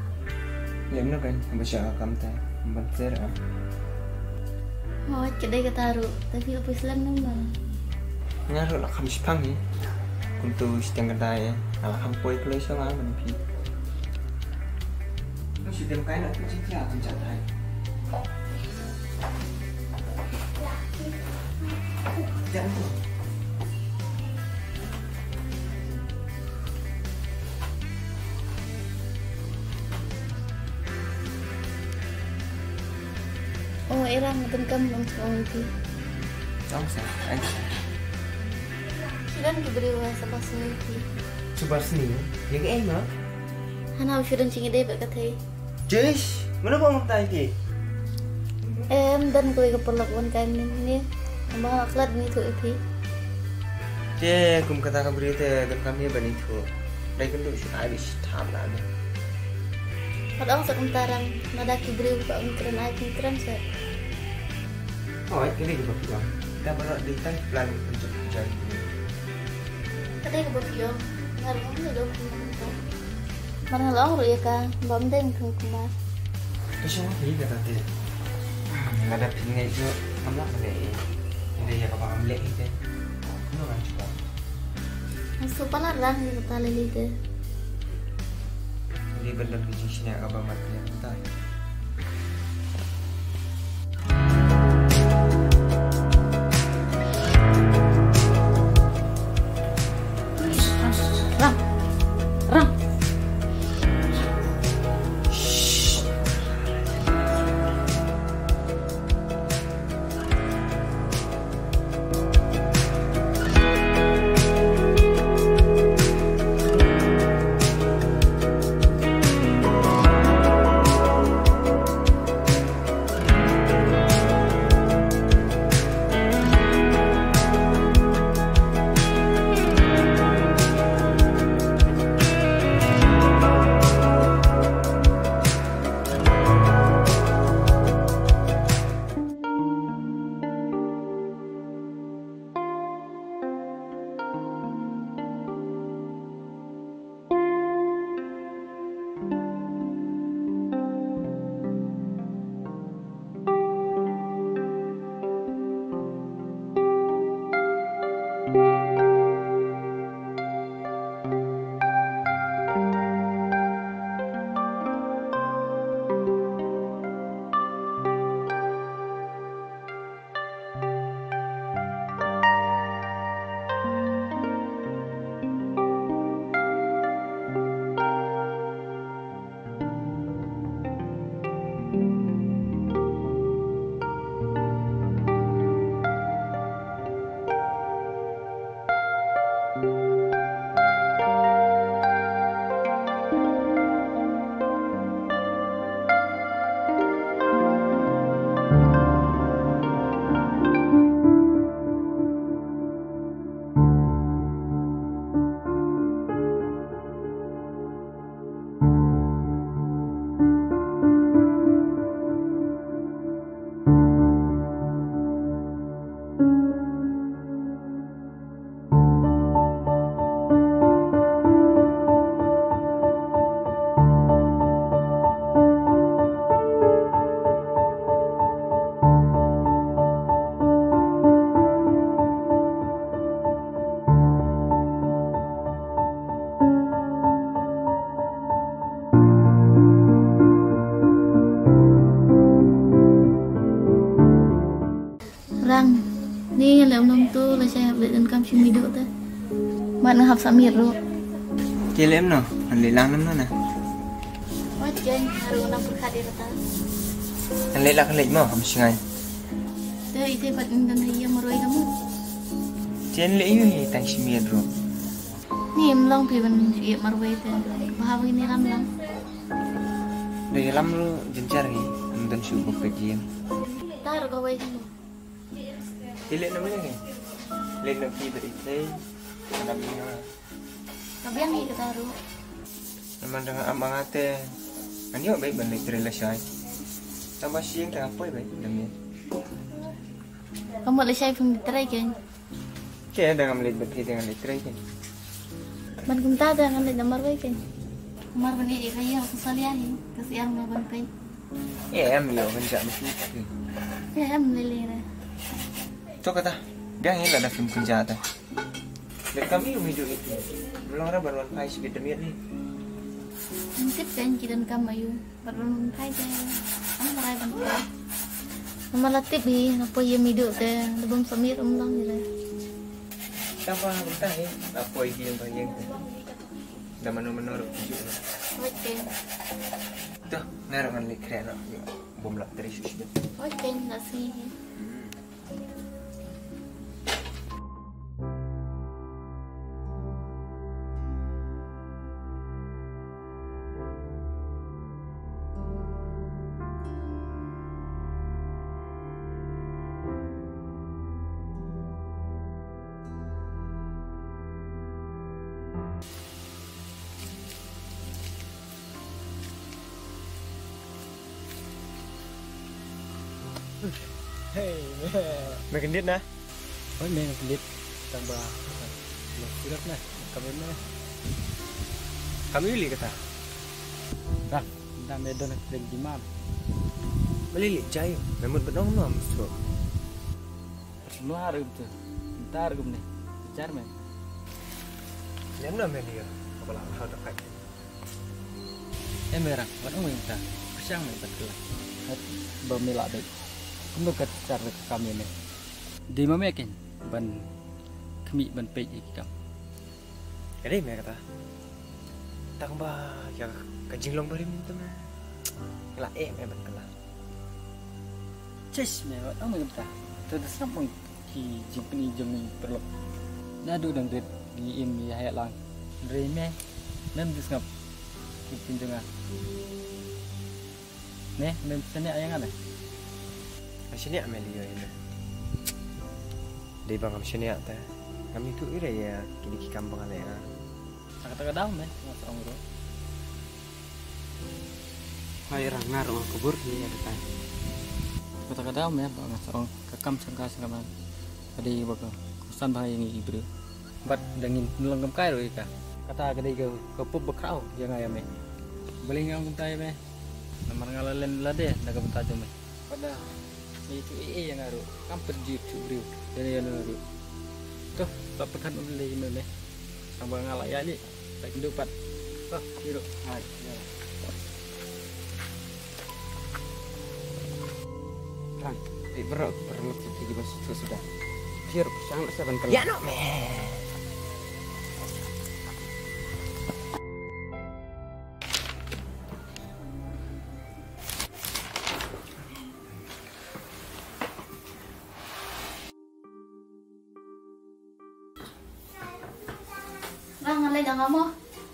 Ya mana kan? Baca akam teh, banter ah. Mau kedai kataru, tapi apa Islam nama? Ngaruh lah kami sepang ni. Untuk setengah kedai, ala kami poi pulai sama mana pi. Lu sudah makan nak cerita akan catai. Jangan. Oh, era ngetengkam dong sekarang itu. Tahu sah, ada. Kiran diberi wasa pasal itu. Coba sini, ya ke emak. Hana usuran cingi deh berkatai. Jesh, mana kau mau tanya? Em dan kau ikut perlakuan kami ni, ambang akhlak ni tu itu. Dia kum kata kau beri teh dan kami bani tu. Mereka tu sudah habis tahap lagi. Kadang sekentarang nada kibri buka mikran air mikran se. Oh, ini kita bilang. Kita baru di tan plan untuk jadi. Kadang kita bilang, ngarang ni dong kita. Mana long ru ya kan, bom deng kung kumar. Kasi mo hindi kata te. Ngadapin nga ito, amla ka eh. Hindi ya kapag amli ite. Ano kan coba? So pala lang ni kata lelite. Hindi benar kejisnya kapag mati yang entah. Ram, ram. hidup tu. Mana hab samir ro. Kelem no, anli lang nam no na. Wajan haru na berkadi rata. Anli lang anli mo kam singai. Tu itu pat indan dia meroi kamu. Jen le yu hi tang simir ro. Ni emlang pi ban siap meroi tu. Bahawa ini ram lang. Dari lam ro jencar hi, andan su bukak jiem. Tar kau wai kamu. Kelem nam le ni. Le nam pi beri tei. Adam ni na. Kabiang ni kita ro. Naman dengan amang ate. Anyo baik ban le relasi. Tambah siang dah apa baik demi. Kamu le sai pun ditrai kan. Kaya dengan melihat berarti dengan literai kan. Ban kumta dah kan le namar wai kan. Mar ban ni kaya aku saliahi. Kasi ang ban pai. Eh, am yo menjak mesti. Ya am le le. Tu kata, dia ni ada film kerja tu. Dan kami hidup itu, belum ada baruan pai sebeda mir ni. Sip kan kita kam ayu. Ban pai je. Am marai ban pai. Malatip ni apa yang hidup tu, lebam samir umlang je. Siapa entah ni, apa yang yang tu. Dah menurut hidup. Okey. Tu, narangan lekre nak, bom lap terus sudah. Okey, nasi. Hey, Makan dit na. oh ni nak lihat tambah. Surat na, kami na. Kami uli kata. Dah, dah medon nak pergi di mam. Melili jaya, memang benong no amstro. Semua hari itu, entar gum ni, bicar men. Yang nama dia, apa lah hal dekat. Eh merah, mana orang minta? Kesang men betul. Bermilak baik. Kamu kat cara kami ni. Di mana kan? Ban kami ban pej ikam. Kali ni kata. Tak bah, ya kajing long beri minta mah. Kelah eh, memang kelah. Cis me, wat ang maganda. Tada sampang ki jimpni jami perlu. Nadu dang red di im ya hayat lang. Re me, mem dis ngap. Ki pinjanga. Ne, mem sene ayang ana. Sini Amelia ini. Di bangam sini ada. Kami tu ira ya kini ki kampung alena. Kata-kata daw me, mas orang ro. Hai rangar orang kubur ni ada kan. Kata-kata daw me, mas orang kakam sangka sangkaman. Adi baga kusan bahaya ni ibru. Bat dangin nulangam kai ro ika. Kata kadai ke ke pub bakrau yang ayam me. Beli ngam kuntai me. Namar ngalalen lade daga bentajo me. Pada itu eh yang ngaruh kampet jeep tu beriu dari yang ngaruh tuh tak pekan boleh ini nih sama ngalak ya ni tak hidupat tuh hidup hai ya Rang, eh berat perlu kita juga sudah. Biar sangat saban kalau. Ya no me. Rang alai nang amo.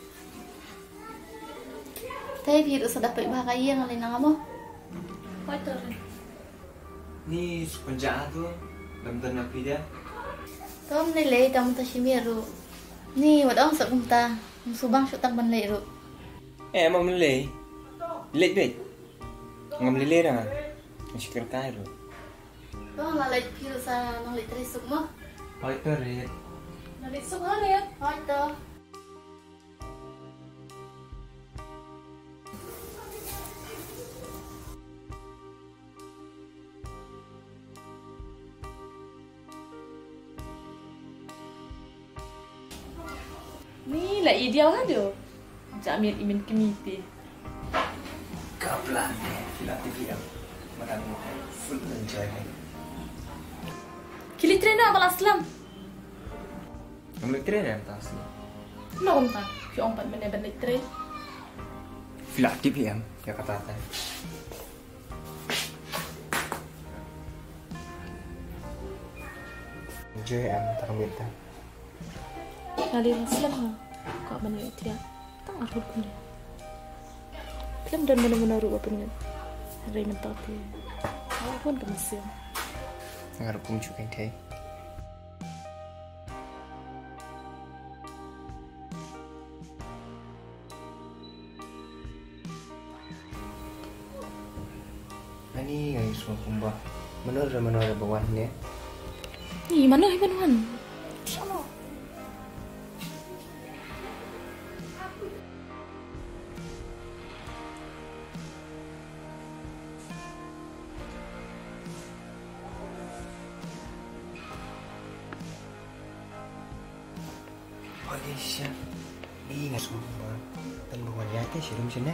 Teh biru sedap bahagia ngalai nang amo. Koi tu. Ni sepenjak tu, dalam napi dia. Tom ni lei tam ta shimiru. Ni wadong sa kumta. Subang syutang ban lei ru. Eh, emang meleleh. Lek deh. Ngam leleh dah. Masih kerkai tu. Tom lalai biru sa nang lei tres sukmo. Oh itu red. Lalai suk hale. Koi tu. Ni lah ideal kan dia. Jamil imin kemiti. Kaplan. Kila tiga. Makan full enjoy. Kili trainer abang Aslam. Ngambil tre ya tas. Nó không ta, khi ông bạn bên này bên này tre. Vila tip ya, ya kata kata. Chơi em tak ngambil ta. Nali Muslim ha, kau bên này tre, tak aku pun dia. Film dan benar-benar rubah pengen. Hari mentah tu, aku pun kemasih. Ngarap pun juga ini. Ini yang semua kumbah. Menurut menurut bawaan ni. Ni mana hebat man? Siapa? Oh guys ya, ini nggak semua kumbah. Dan bawaan ya teh sirum sini.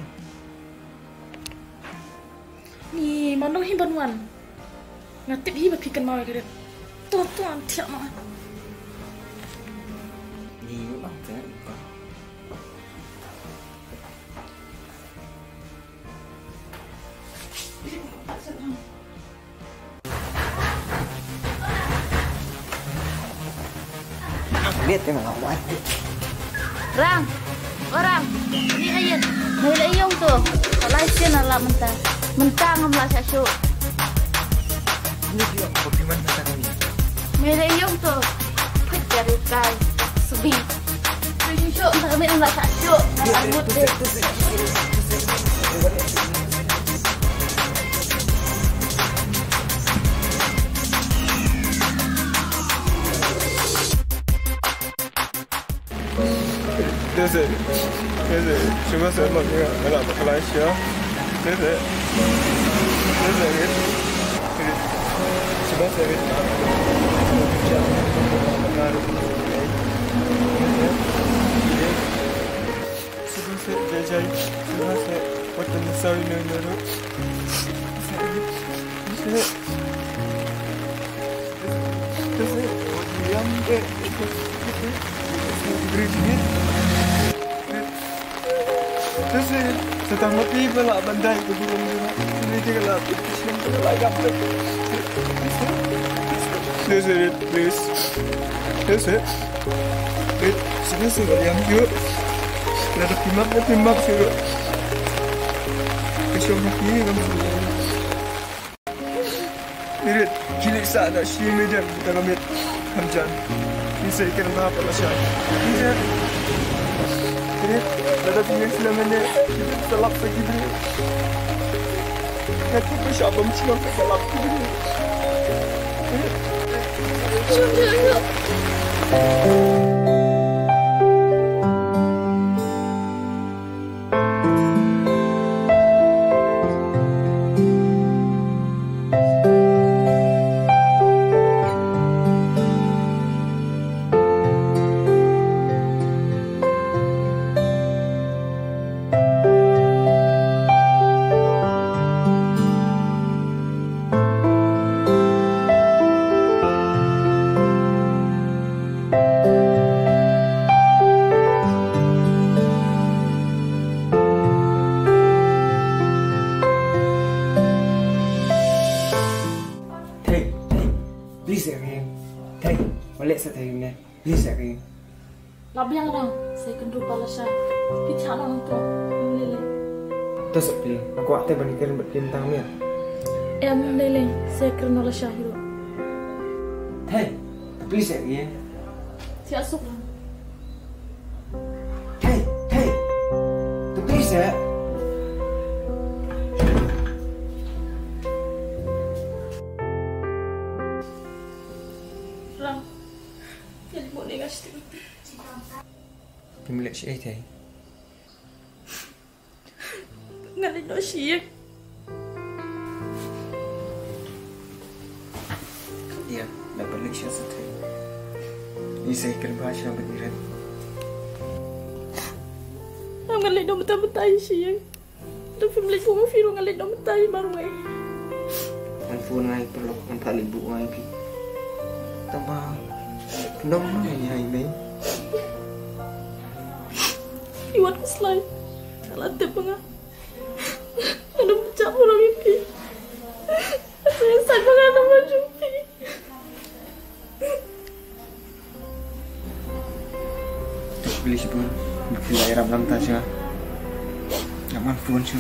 Ni mana hebat man? Ngatip hebat fikir mau kira. Tuh tuh antiak man. Ni bang teh. Lihat yang ngawat. Rang, orang, ni ayat, mulai iyong tu, kalau isin ala mentah, mentah ngamla syasu. Ini dia bagaimana tentang ini? Mulai iyong tu, pejar ukai, sebi. Syasu, entah kami ngamla syasu, rambut deh. 这是这是什么什么那个那个马来西亚，这是这是这个什么这个这是不是在在是不是我等你稍微能能了，是这是我两个Bridget. Kasi setang mati pala bandai ko bukan juga. Ini dia lah petition ko lah gambar. This is it, please. This is it. Wait, sini sini yang yuk. Ada timak, ada timak sih. Kasi mati gambar. Ini kilik sana sih meja kita gambar hamjan. Ini saya kira apa lah sih. Ini ini ada punya selama kita selap segini. Aku pun siapa mesti nak selap segini. Please again. Thầy, balik sa tayo na. Please again. Labiang lang, saya kendu pala siya. Kita lang to, lele. Terus pilih. Aku aktif balikin bintang ni. Em lele, saya kendu pala siya hero. Thầy, please again. Si asuk lang. Thầy, thầy. Please ya. Pemilik siya thầy. Ngalit na siya. Iya, nabalik siya sa thầy. Isa'y kalba siya baniran. Ang ngalit na matay siya. Ito pemilik ko mo firo ngalit na matay marumay. Ang phone ngay perlu ang talibu ngay pi. Tama, kenapa ngay ngay may? Selain salah tip mga ano macam orang ini. Saya sangat mengenal macam ini. Beli sih pun, beli air ram ram tasnya. Nyaman pun sih.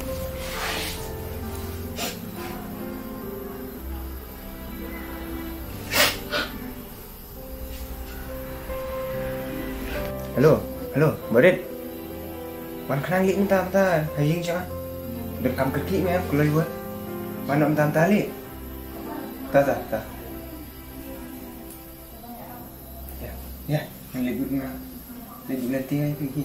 Halo, halo, Barit. Wan kena lik minta minta, haying cakap. Dekam kaki ni aku lagi buat. Mana minta minta lik? Tak tak tak. Ya, ya, yang lebih ni. Lebih nanti aja pergi.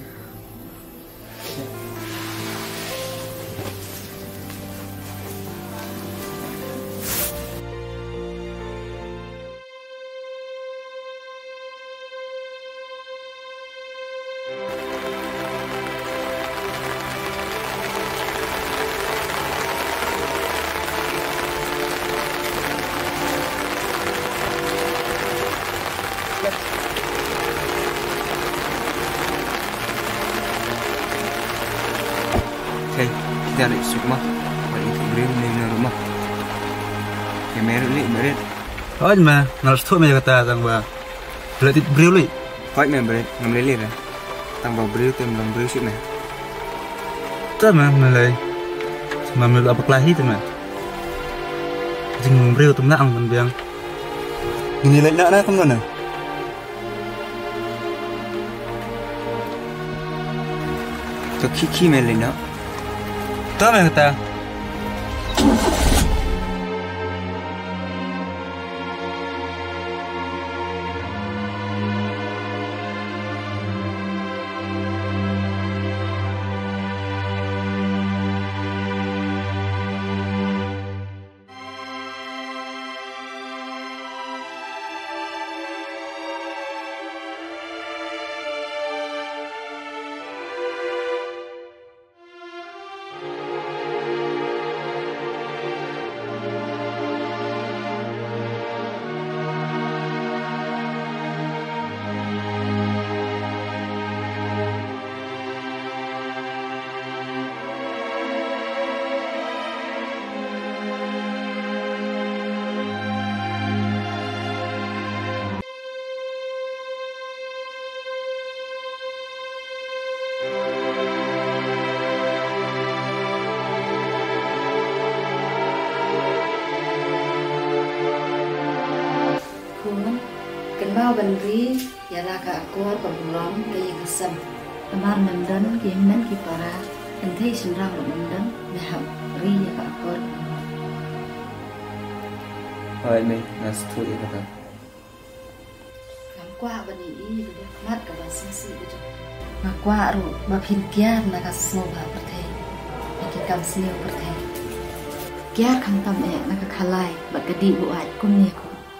Hey, kita ada isu rumah. Balik ke beri ni rumah. Kamera ni berit. Oh, mà nó thôi mày kata rằng bà lợi tít brio lì. Koi me berit, ngam lele lah. Tang bau beri tu melang beri sih me. Tuh mà mày lại mà mày apa kelahi tuh mah. Jing brio tuh nak ang biang. Ini lek nak nak kamu mana? Tu kiki me lek nak. Tuh mày kata. Bao bần ri ya ra ka akor pemulom ke yang kesem amar mendan ke men ki para ente sinrang mendan meham ri ya ka akor Hai me, nas tu ya kata. kam kwa bani i de mat ka ba sisi de ma kwa ru ma phin kya na ka so ba prathe ki kam sio prathe kya kham tam e na ka khalai ba ka di bu ai kun ne ko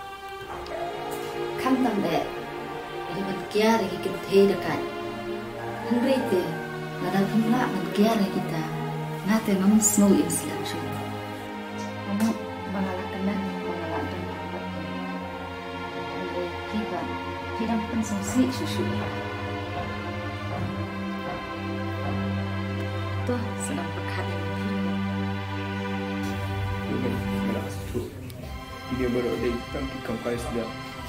kham tam de ri man kya re ki kin the da kai han re te na da phim la man kya re kita na te nam snow in slam shu ama bangala kana bangala dan kita tidak pun songsi susu tuh sedang pekat Bukan, malah tu. Dia baru ada tang kau kau sudah.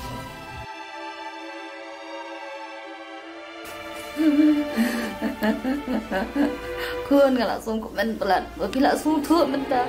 Khuôn nga là sung của mình bật bởi vì là sung thua mình ta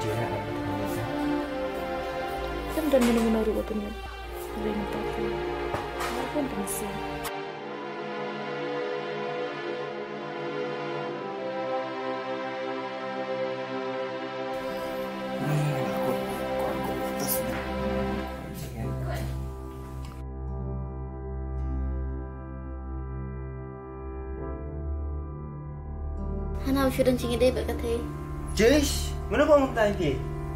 jiha. Kan dan benar-benar rupa penyet. Ring tapi. Walaupun penyesal. Hana usudan cingi deh bakat hei. Jish, mana kau ngetai ke?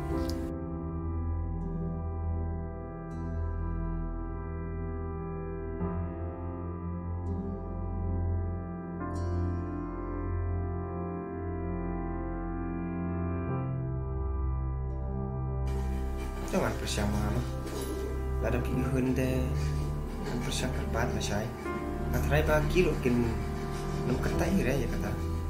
Jangan bersama, ada pilihan deh, bersama kerbat macam, ngatrai bagi lo kin, nom kertai ya kata.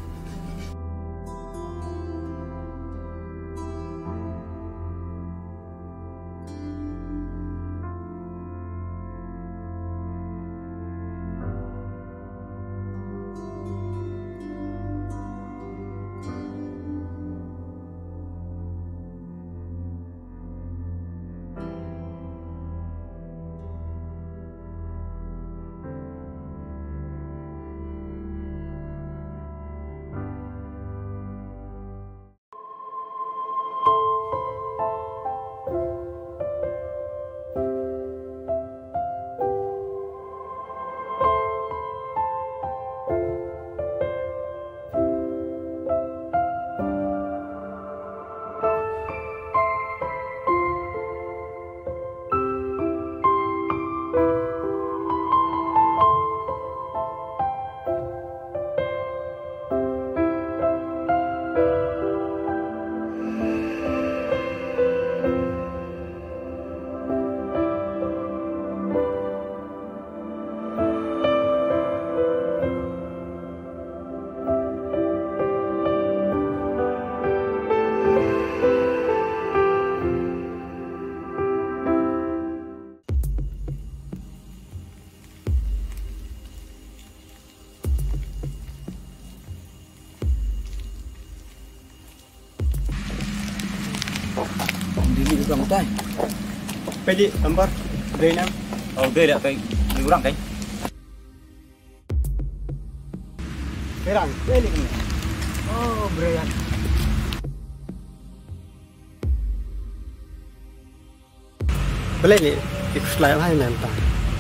Dili juga mutai. Pedi, lembar, dari enam. Oh, dia dah kai ni orang kai. Perang, pedi kena. Oh, Brian. Boleh ni, ikut slide lah yang mentah.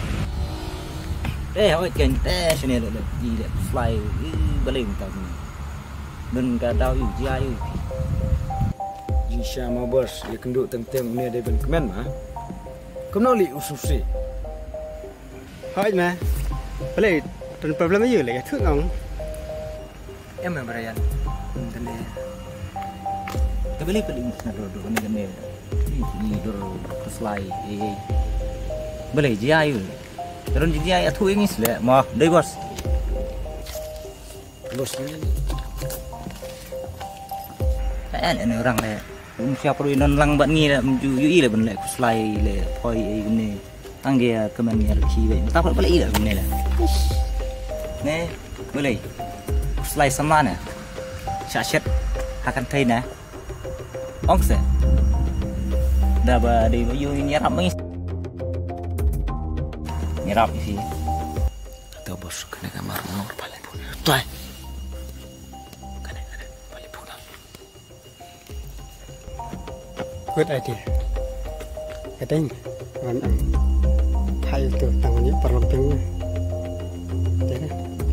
Eh, awak kan eh sini ada di fly boleh minta ni. Dan kadau you jia you. Insya Allah bos, ya kenduk tentang ni ada ben kemen mah. Kau li ususi. Hai mah, boleh, dan problem aja lagi, tu ngong. Em yang Brian, tadi. Tapi ni paling nak dulu ni kan ni. Ini dulu fly. Eh, boleh jia you. Terus jia ya tu ingin sila. Mah, deh bos. Bos ni. Kan ini orang le. Siapa perlu non lang bat ni lah, ju yu le ben le fly le poi ini. Angge kemen ni arki be. Tak apa le ila ni lah. Ne, boleh. Fly sama na. Syashet akan thay na. Ongse. Dah ba di yu nyerap mengis. Nyerap isi. Tahu bos kena kamar nomor paling pun. Tuai. Good idea. Katanya, orang Thai tu tangannya perlu pengnya. Jadi,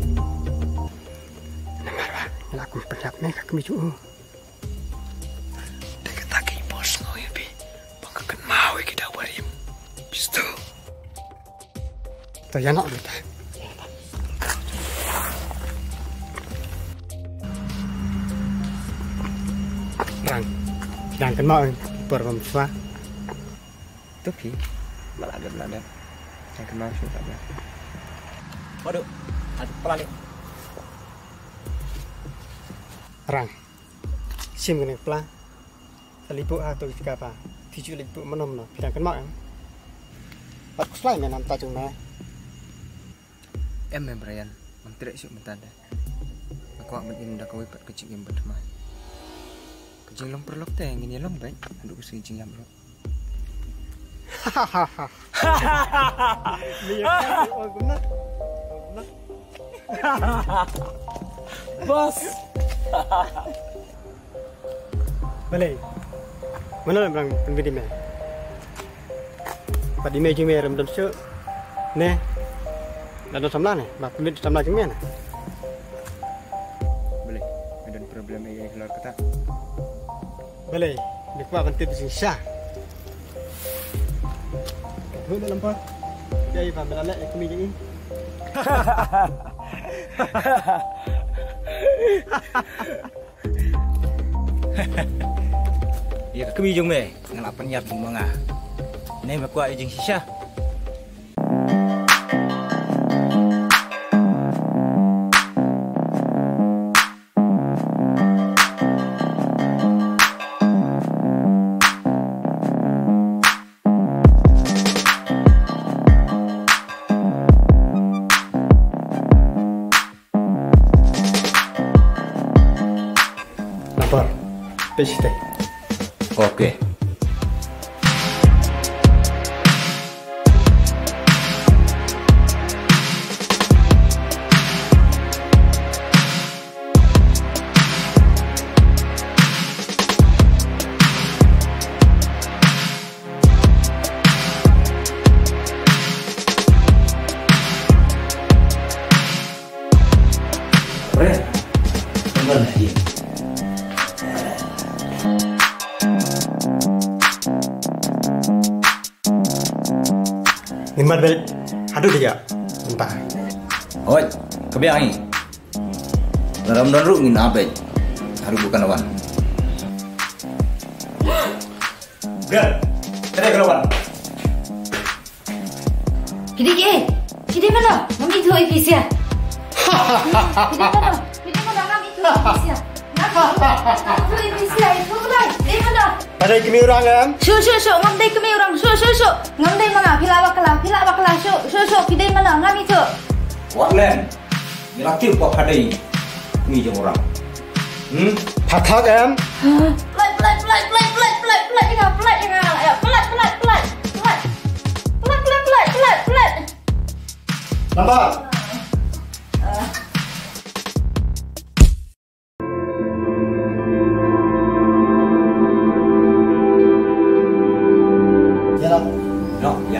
nama apa? Laku penyak ni kami juga. Dekat taki bos no yapi. Bangkakan mau kita warim. Bistu. Tu yang nak tu. Rang, jangan mau. Perempuan, Tapi, malah ada malah ada. Yang kenal sih tak ada. Waduh, ada pelan ni. rang, sim kena pelan. Selipuk atau tiga apa? Tujuh lipuk mana mana. Tidak kenal kan? Aku selain mana tak cuma. Em yang Brian, menteri sih mentanda. Aku akan ingin dah kau ibat kecil yang berdamai. Kejing long perlok teh ngini long baik. Aduh kusing jing yam lo. Hahaha. Oh benar. Bos. Balai. Mana orang penbidi me? Pada me jeng me ram dam syo. Ne. Dan samla ne, ba penbidi samla jeng me na. Boleh. Ada problem ai keluar kata. Balai. Ni kuat kan tipu sing syah. Hu dalam pa. Jadi pa belale kami jeng ni. Ya kami jong me ngalapan yap jong mga. Nei makwa jing sisa. Lapor. Pesite. Oke. Bre. Benar lagi. Ngimad bel. Aduh dia. Entah. Oi, kebiangi. Dalam daru ngin abe. Haru bukan awan. Gal. Tere kelawan. Kidi ke? Kidi mana? Mami tu ipisia. Kidi mana? Kidi mana mami tu ipisia? Mami tu ipisia itu kan? Di mana? Pada kami orang am. Shu shu shu, ngamdai kami orang. Shu shu shu, ngamdai mana? Pila bakala, pila bakala. Shu shu shu, kidi mana? Mami tu. Waklen. Milakir kau hadai. Kami jong orang. Hmm. Thak am. Play play play play play play play ingat play ingat ya play play play play play play play play play. Lapor. Jalan. No, ya.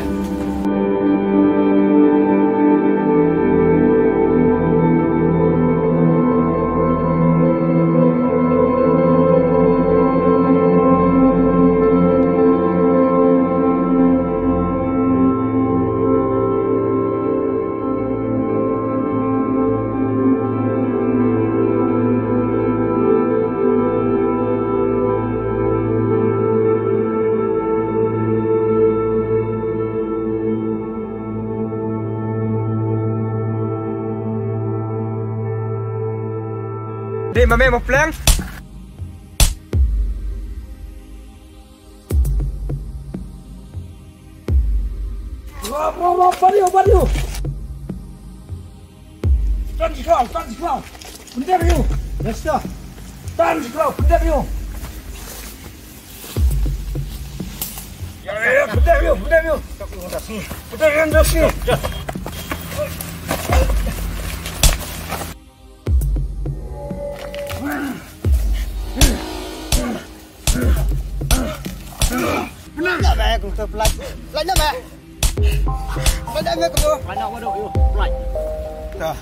Dek mame mau pulang? Wah, wah, wah, bariu, bariu. Tan sekolah, tan sekolah. Bentar yuk. Let's go. Tan sekolah, bentar yuk. Ya, ya, bentar yuk, bentar yuk. Bentar yuk, bentar yuk. Ya. Nak baik untuk pelaj. Pelaj nak baik. Pelaj nak baik tu. Pelaj nak waduh, yuk, pelaj. Dah.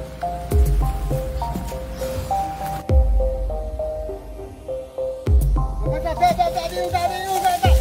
Macam tak tak tak dia tak dia tak tak.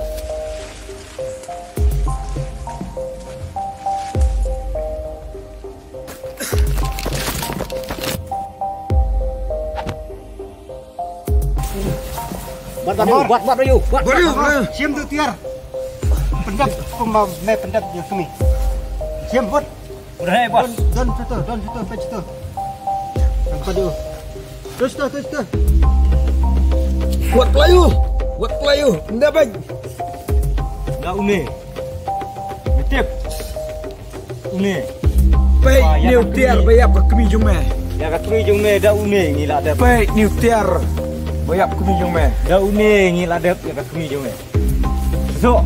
Buat bariu, buat buat bariu, buat Bariu, bariu. Siam tu tiar. Pendap pembawa me pendap dia kami. Siam buat. Udah nih, bos. Don situ, don situ, pe situ. Sampai dia. Terus tu, terus tu. Buat pelayu, buat pelayu, benda baik. Dah une. Betul. Une. Baik nuklear bayar ke kami jumlah. Ya kat kami jung me dah une ngila ada. Baik nuklear. Boyak kumi jong me. Dau ne ngila dep ya kumi jong me. So.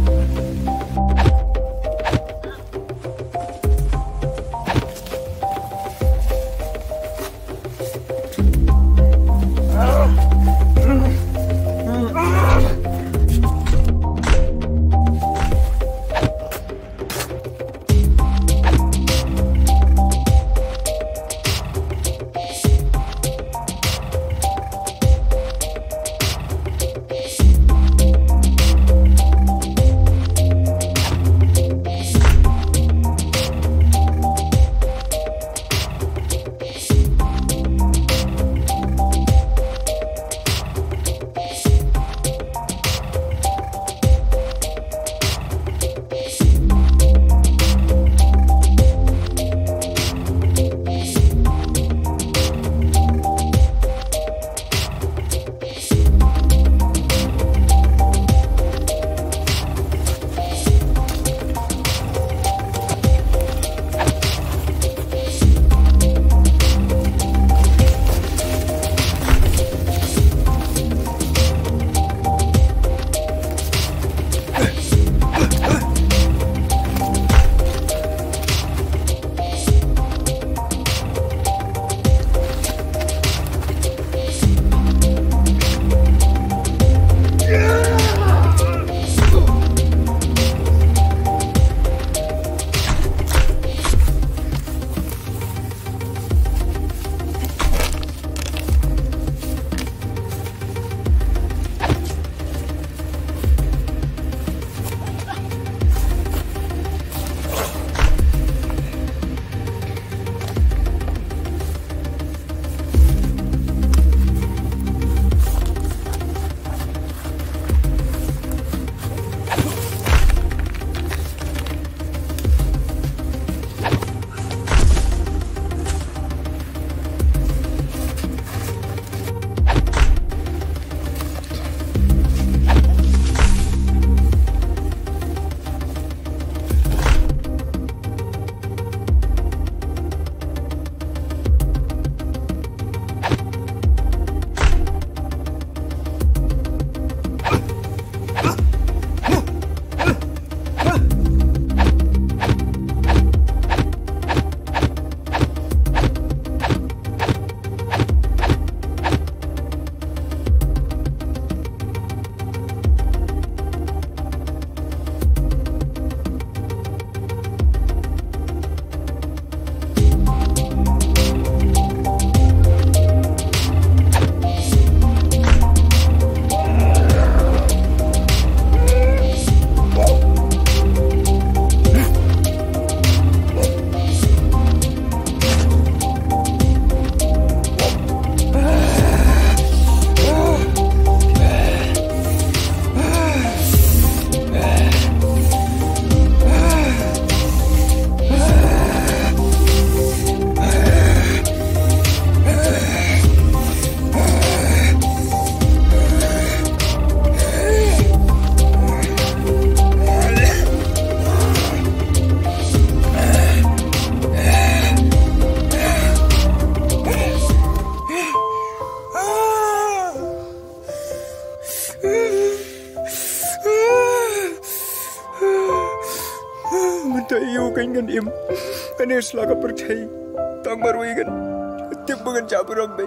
Tayo kan kan im kan selaga percaya tang baru kan tiap pengen cabur ambe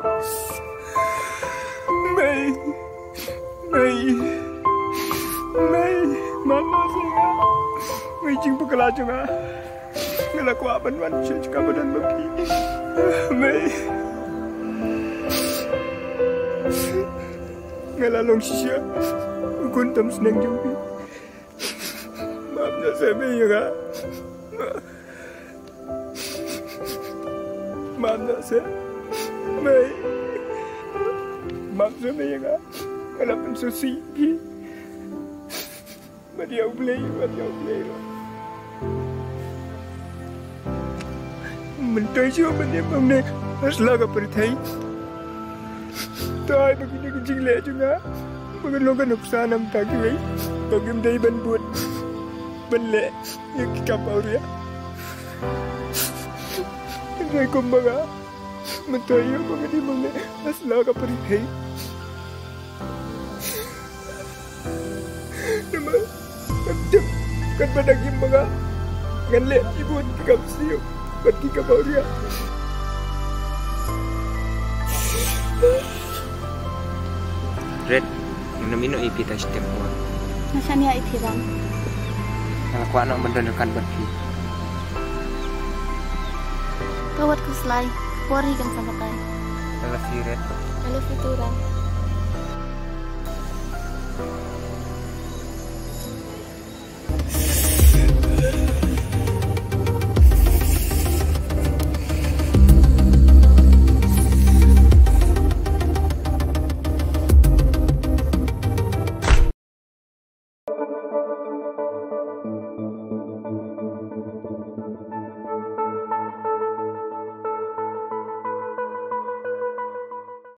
Mei Mei Mei mama saya Mei jing pekala juga ngelaku aban wan cika badan bagi Mei ngalalong sisya kuntam senang jumpi maaf na sabi ya kak maaf na sa Mei maaf sabi ya kak kalapan susiki madiaw play madiaw play mentay siya manipang na asla ka pertay tayo begini kencing le juga mengeluarkan nuksanam tadi wei bagim day ban buat ban le yang kapau ya saya kumbaga mentayo bagini mengne asla ka pertay nama macam kan pada gimana ngan le ibu tikam siu pergi ke Bauria. Red, minum-minum ipi tak setiap buat. Macam ni itu bang. Yang aku anak mendengarkan berfi. Kawat ku selai, pori kan sama tay. Kalau si Red, Kalau fituran.